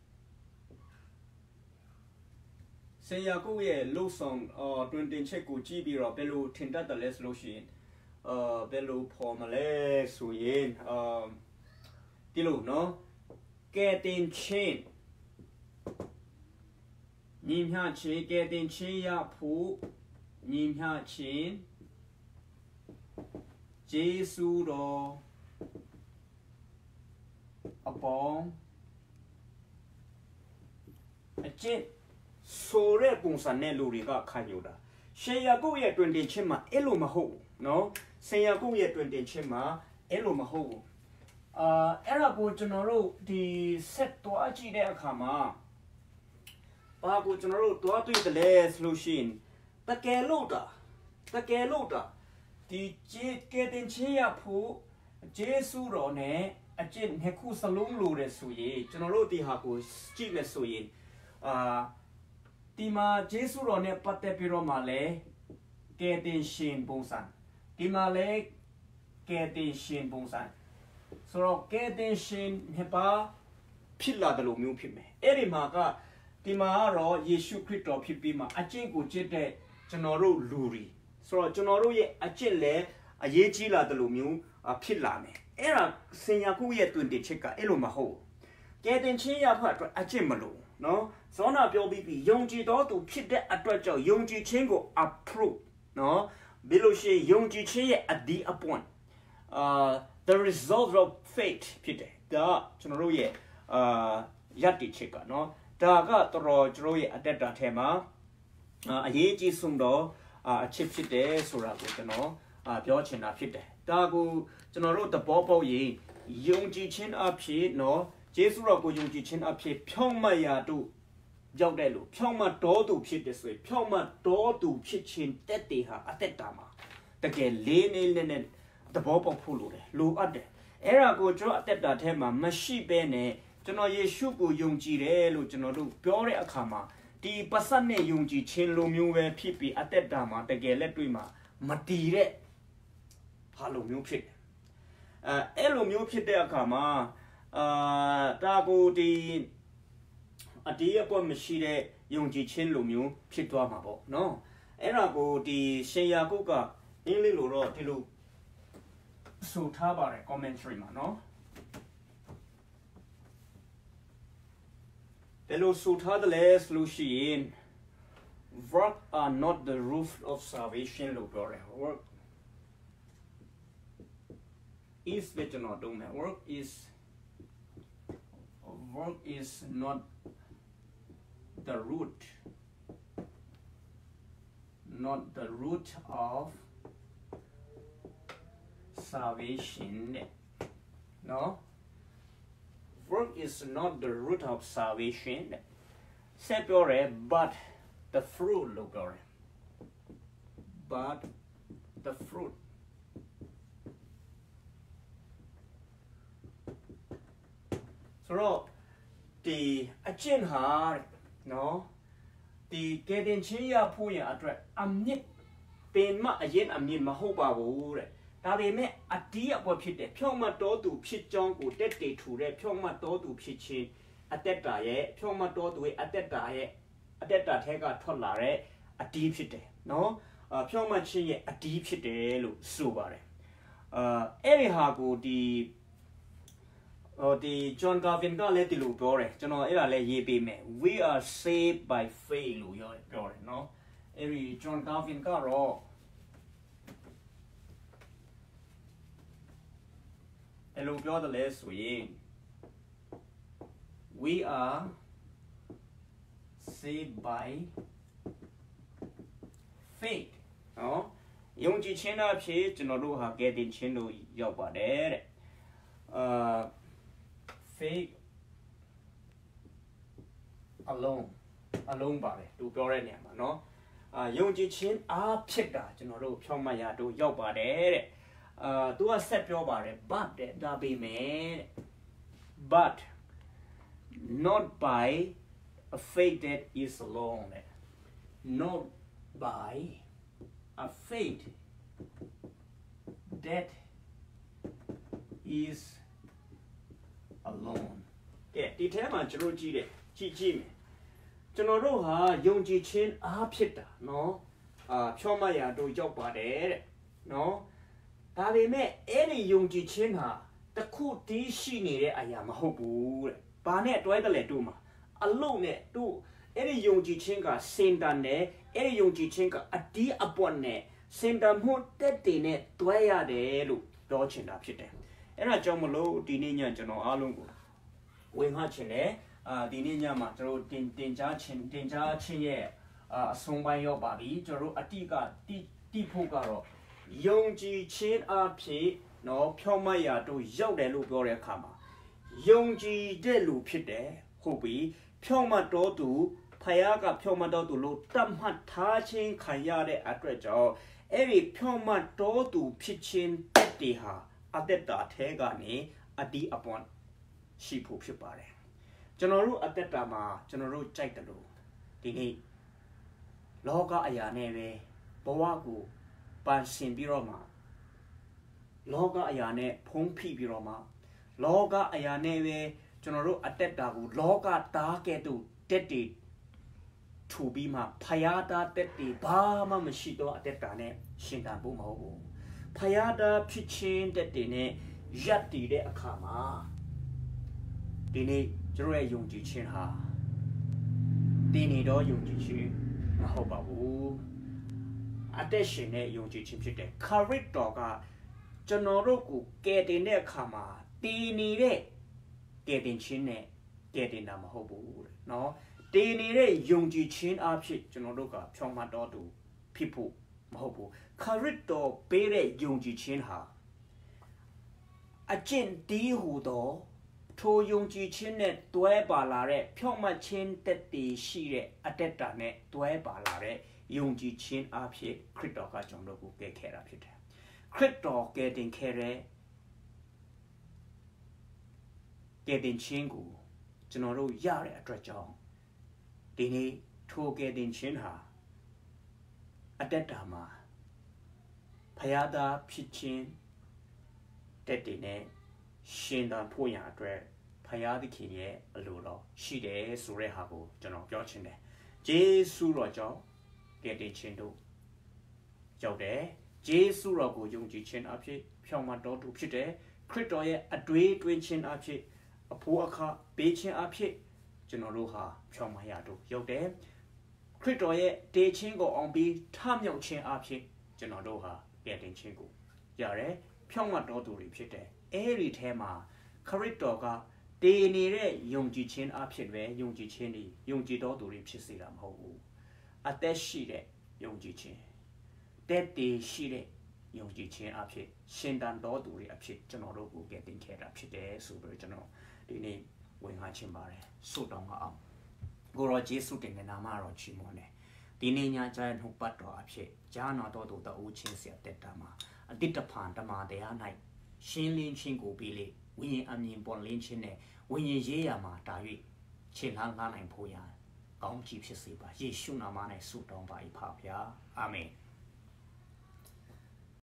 ဆေယကုရဲ့လုံဆောင်အာတွင်တင်ချက်ကိုကြည့်ပြီးတော့ဘယ်လိုထင်တတ်တယ်လဲဆိုလို့ရှိရင်အာဘယ်လိုဖော်မလဲဆိုရင်အာဒီလိုနော်ကဲတင်ချင်းညီမျှချင်းကဲတင်ချင်းရဖို့ညီမျှချင်းဂျေဆုတော်အပေါင်းအကျင့်ဆိုတဲ့ပုံစံနဲ့လူတွေကခံယူတာရှေယာကုတ်ရဲ့တွင်တင်ချင်းမှာအဲ့လိုမဟုတ်နော်ဆေယာကုတ်ရဲ့တွင်တင်ချင်းမှာအဲ့လိုမဟုတ်ဘူးအာအဲ့ဒါကိုကျွန်တော်တို့ဒီဆက်သွားကြည့်တဲ့အခါမှာဘာကိုကျွန်တော်တို့တွားတွေ့တယ်လဲဆိုလို့ရှိရင်တကယ်လို့တာတကယ်လို့တာဒီကျေကဲတင်ချေရဖို့ဂျေဆုတော်နဲ့အကျင့်နှစ်ခုစလုံးလိုတယ်ဆိုရင်ကျွန်တော်တို့ဒီဟာကိုကြည့်မယ်ဆိုရင်အာဒီမှာဂျေဆုတော်နဲ့ပတ်သက်ပြီးတော့မှလဲကဲတင်ရှင်ပုံစံဒီမှာလဲကဲတင်ရှင်ပုံစံဆိုတော့ကဲတင်ရှင်နှစ်ပါးဖြစ်လာတယ်လို့မျိုးဖြစ်မယ်အဲ့ဒီမှာကဒီမှာကတော့ယေရှုခရစ်တော်ဖြစ်ပြီးမှအကျင့်ကိုကျင့်တဲ့ကျွန်တော်တို့လူတွေဆိုတော့ကျွန်တော်တို့ရဲ့အကျင့်လည်းအရေးကြီးလာတယ်လို့မျိုးဖြစ်လာမယ်အဲ့ဒါစင်ယာကုရဲ့တွင်တင်ချက်ကအဲ့လိုမဟုတ်ကဲတင်ချင်းရဖို့အတွက်အကျင့်မလို့နော်ဇောနာပြောပြီးပြီးယုံကြည်တော်သူဖြစ်တဲ့အတွက်ကြောင့်ယုံကြည်ခြင်းကို approve နော်ဘယ်လိုရှိယုံကြည်ခြင်းရဲ့အဒီအပွင့်အာ the result of faith ဖြစ်တယ်ဒါကျွန်တော်တို့ရဲ့အာယတ္တိချက်ကနော်ဒါကတော်တော်ကျွန်တော်ရဲ့အတက်တာထဲမှာအရေးကြီးဆုံးတော့အချစ်ဖြစ်တယ်ဆိုတာကိုကျွန်တော်ပြောချင်တာဖြစ်တယ်ဒါကိုကျွန်တော်တို့သဘောပေါက်ရင်ယုံကြည်ခြင်းအဖြစ်နော်ယေရှုတော်ကိုယုံကြည်ခြင်းအဖြစ်ဖြောင့်မတ်ရာတို့ရောက်တယ်လို့ဖြောင့်မတ်တော်သူဖြစ်တယ်ဆိုရင်ဖြောင့်မတ်တော်သူဖြစ်ခြင်းတက်တယ်ဟာအသက်တာမှာတကယ်လေးနေနေနဲ့သဘောပေါက်ဖို့လိုတယ်လိုအပ်တယ်အဲ့ဒါကိုကျွန်တော်အသက်တာထဲမှာမရှိဘဲနဲ့ကျွန်တော်ယေရှုကိုယုံကြည်တယ်လို့ကျွန်တော်တို့ပြောတဲ့အခါမှာဒီပစတ်နဲ့ယုံကြည်ခြင်းလိုမျိုးပဲဖြစ်ပြီးအသက်တာမှာတကယ်လက်တွေ့မှာမတည်တဲ့ဟာလိုမျိုးဖြစ်တယ်အဲအဲ့လိုမျိုးဖြစ်တဲ့အခါမှာအာတာကိုဒီအတီးအပွက်မရှိတဲ့ယုံကြည်ခြင်းလိုမျိုးဖြစ်သွားမှာပေါ့နော်အဲ့ဒါကိုဒီရှင်ယာကုတ်ကအင်းလေးလိုတော့ဒီလိုဆိုထားပါတယ် commentary မှာနော်ဘယ်လိုဆိုထားတယ်လဲဆိုလို့ရှိရင် work are not the roof of salvation လို့ပြောတယ် work is better not don't matter work is work is not the root not the root of salvation no work is not the root of salvation set your but the fruit look or but the fruit so the အကျင့်ဟာနော်ဒီကဲတင်ချင်းရဖို့ရအတွက်အမြင့်เป็นมาเย็นอเมียนมาหูบาบูเลยตาเบแม่อดีตว่าผิดเด็เพียงมาโตตูผิดจองกูเด็ดเตถูเด็เพียงมาโตตูผิดชินอเด็ดตาเย่เพียงมาโตตูอเด็ดตาเย่อเด็ดตาเทก็ทอดลาเร่อดีผิดเด็เนาะเพียงมาชินเย่อดีผิดเด็ลูสู้บาเลยเอ่อเอริฮากูดีเอ่อดีจอห์นกาวินก็เลยติลูบอกเลยจนเอราเลยเย่ไปแม่ we are saved by faith ลูย่อยบอกเลยเนาะเอริจอห์นกาวินก็รอเอลูပြောတယ်လဲဆိုရင် we are saved by faith နော်ယုံကြည်ခြင်းအဖြစ်ကျွန်တော်တို့ဟာကယ်တင်ခြင်းတို့ရောက်ပါတယ်တဲ့အာ faith alone alone ပါတယ်သူပြောတဲ့နေရာမှာနော်အာယုံကြည်ခြင်းအားဖြစ်တာကျွန်တော်တို့ဖြောင့်မတ်ရာတို့ရောက်ပါတယ်တဲ့အာသူကဆက်ပြောပါတယ် but တဲ့ဒါပေမဲ့တဲ့ but not by a faith that is alone တဲ့ not by a faith that is alone ကဲဒီထဲမှာကျွန်တော်ကြည့်တယ်ကြည့်ကြည့်မယ်ကျွန်တော်တို့ဟာယုံကြည်ခြင်းအားဖြစ်တာနော်အာဖြောင့်မတ်ရာတို့ရောက်ပါတယ်တဲ့နော်ဒါပေမဲ့အဲ့ဒီယုံကြည်ခြင်းဟာတခုတည်းရှိနေတဲ့အရာမဟုတ်ဘူးတဲ့။ဘာနဲ့တွဲတယ်လဲတို့မှာအလုံးနဲ့တို့အဲ့ဒီယုံကြည်ခြင်းကစင်တန်နဲ့အဲ့ဒီယုံကြည်ခြင်းကအတီးအပွက်နဲ့စင်တန်မှုတက်တည်နဲ့တွဲရတယ်လို့ပြောချင်တာဖြစ်တယ်။အဲ့ဒါကြောင့်မလို့ဒီနေ့ညကျွန်တော်အားလုံးကိုဝင်မှချင်တယ်။အာဒီနေ့ညမှာကျွန်တော်တင်တင်ကြားခြင်းတင်ကြားခြင်းရဲ့အာအဆုံးပိုင်းရောက်ပါပြီ။ကျွန်တော်အတိကတိတိဖို့ကတော့ယုံကြည်ခြင်းအဖြစ်နော်ဖြောင့်မတ်ရာတို့ရောက်တယ်လို့ပြောတဲ့အခါမှာယုံကြည်တဲ့လူဖြစ်တယ်ဟုတ်ပြီဖြောင့်မတ်တော်သူဖယားကဖြောင့်မတ်တော်သူလို့တတ်မှတ်ထားခြင်းခံရတဲ့အတွက်ကြောင့်အဲ့ဒီဖြောင့်မတ်တော်သူဖြစ်ခြင်းတက်တည်ဟာအတ္တတာထဲကနေအတီးအပွန်ရှိဖို့ဖြစ်ပါတယ်ကျွန်တော်တို့အတ္တတာမှာကျွန်တော်တို့ကြိုက်တယ်လို့ဒီနေ့လောကအရာနဲ့ပဲဘဝကိုပန်းစင်ပြီးတော့မှလောကအရာနဲ့ဖုံးဖိပြီးတော့မှလောကအရာနဲ့ပဲကျွန်တော်တို့အတက်တာကိုလောကသားကဲ့သို့တက်တည်ထူပြီးမှဖယားသားတက်တည်ဘာမှမရှိတော့အတက်တာနဲ့ရှင်တန်ဖို့မဟုတ်ဘူးဖယားသားဖြစ်ချင်းတက်တည်နဲ့ရပ်တည်တဲ့အခါမှာဒီနေ့ကျွန်တော်ရဲ့ယုံကြည်ခြင်းဟာတည်နေတော့ယုံကြည်ခြင်းမဟုတ်ပါဘူးအသက်ရှင်တဲ့ယုံကြည်ခြင်းဖြစ်တဲ့ courage တော်ကကျွန်တော်တို့ကိုကယ်တင်တဲ့အခါမှာတည်နေတဲ့ကယ်တင်ခြင်းနဲ့ကယ်တင်တာမဟုတ်ဘူးတဲ့နော်တည်နေတဲ့ယုံကြည်ခြင်းအဖြစ်ကျွန်တော်တို့ကဖြောင့်မတ်တော်သူဖြစ်ဖို့မဟုတ်ဘူး courage တော်ပေးတဲ့ယုံကြည်ခြင်းဟာအကျင့်ဒီဟူသောထိုယုံကြည်ခြင်းနဲ့တွဲပါလာတဲ့ဖြောင့်မတ်ခြင်းတက်တည်ရှိတဲ့အတ္တတာနဲ့တွဲပါလာတဲ့ယုံကြည်ခြင်းအဖြစ်ခရစ်တော်ကကျွန်တော်တို့ကိုကယ်ခဲ့တာဖြစ်တယ်ခရစ်တော်ကယ်တင်ခဲ့တဲ့ကယ်တင်ခြင်းကိုကျွန်တော်တို့ရတဲ့အတွက်ကြောင့်ဒီနေ့ထိုကယ်တင်ခြင်းဟာအတ္တတာမှာဖယားသားဖြစ်ခြင်းတက်တည်နဲ့ရှင်သာဖို့ရအတွက်ဖယားသခင်ရဲ့အလိုတော်ရှိတယ်ဆိုတဲ့ဟာကိုကျွန်တော်ပြောချင်တယ်ဂျေစုတော်ကြောင့်ကယ်တင်ခြင်းတို့ရောက်တယ်ဂျေစုတော်ကိုယုံကြည်ခြင်းအဖြစ်ဖြောင့်မတ်တော်သူဖြစ်တယ်ခရစ်တော်ရဲ့အတွေးတွင်ခြင်းအဖြစ်အဖို့အခါပေးခြင်းအဖြစ်ကျွန်တော်တို့ဟာဖြောင့်မတ်ရတို့ရောက်တယ်ခရစ်တော်ရဲ့တေခြင်းကိုအောင်ပြီးထမြောက်ခြင်းအဖြစ်ကျွန်တော်တို့ဟာကယ်တင်ခြင်းကိုရတယ်ဖြောင့်မတ်တော်သူတွေဖြစ်တယ်အဲ့ဒီထဲမှာခရစ်တော်ကတည်နေတဲ့ယုံကြည်ခြင်းအဖြစ်ပဲယုံကြည်ခြင်းတွေယုံကြည်တော်သူတွေဖြစ်စေတာမဟုတ်ဘူးအသက်ရှိတဲ့ယုံကြည်ခြင်းတက်တည်ရှိတဲ့ယုံကြည်ခြင်းအဖြစ်ရှင်တန်တော်သူတွေအဖြစ်ကျွန်တော်တို့ကိုကယ်တင်ခဲ့တာဖြစ်တယ်ဆိုပြီးကျွန်တော်ဒီနေ့ဝင်ခါချင်းပါတယ်ဆုတောင်းအောင်ကိုရောယေရှုတင်တဲ့နာမတော်ချီးမွမ်းတယ်ဒီနေ့ညကျရင်နှုတ်ပတ်တော်အဖြစ်ကြားနာတော်သူတအူးချင်းဆရာတက်တာမှာအတိတ်တဖန်တမန်တရား၌ရှင်းလင်းခြင်းကိုပြီးလေဝိညာဉ်အမြင်ပေါ်လင်းခြင်းနဲ့ဝိညာဉ်ရေးရာမှာတာ၍ခြေလှမ်းကားနိုင်ဖို့ရန်ကောင်းချီးဖြစ်စေပါယေရှုနာမ၌ဆုတောင်းပါ၏ဖပါအာမင်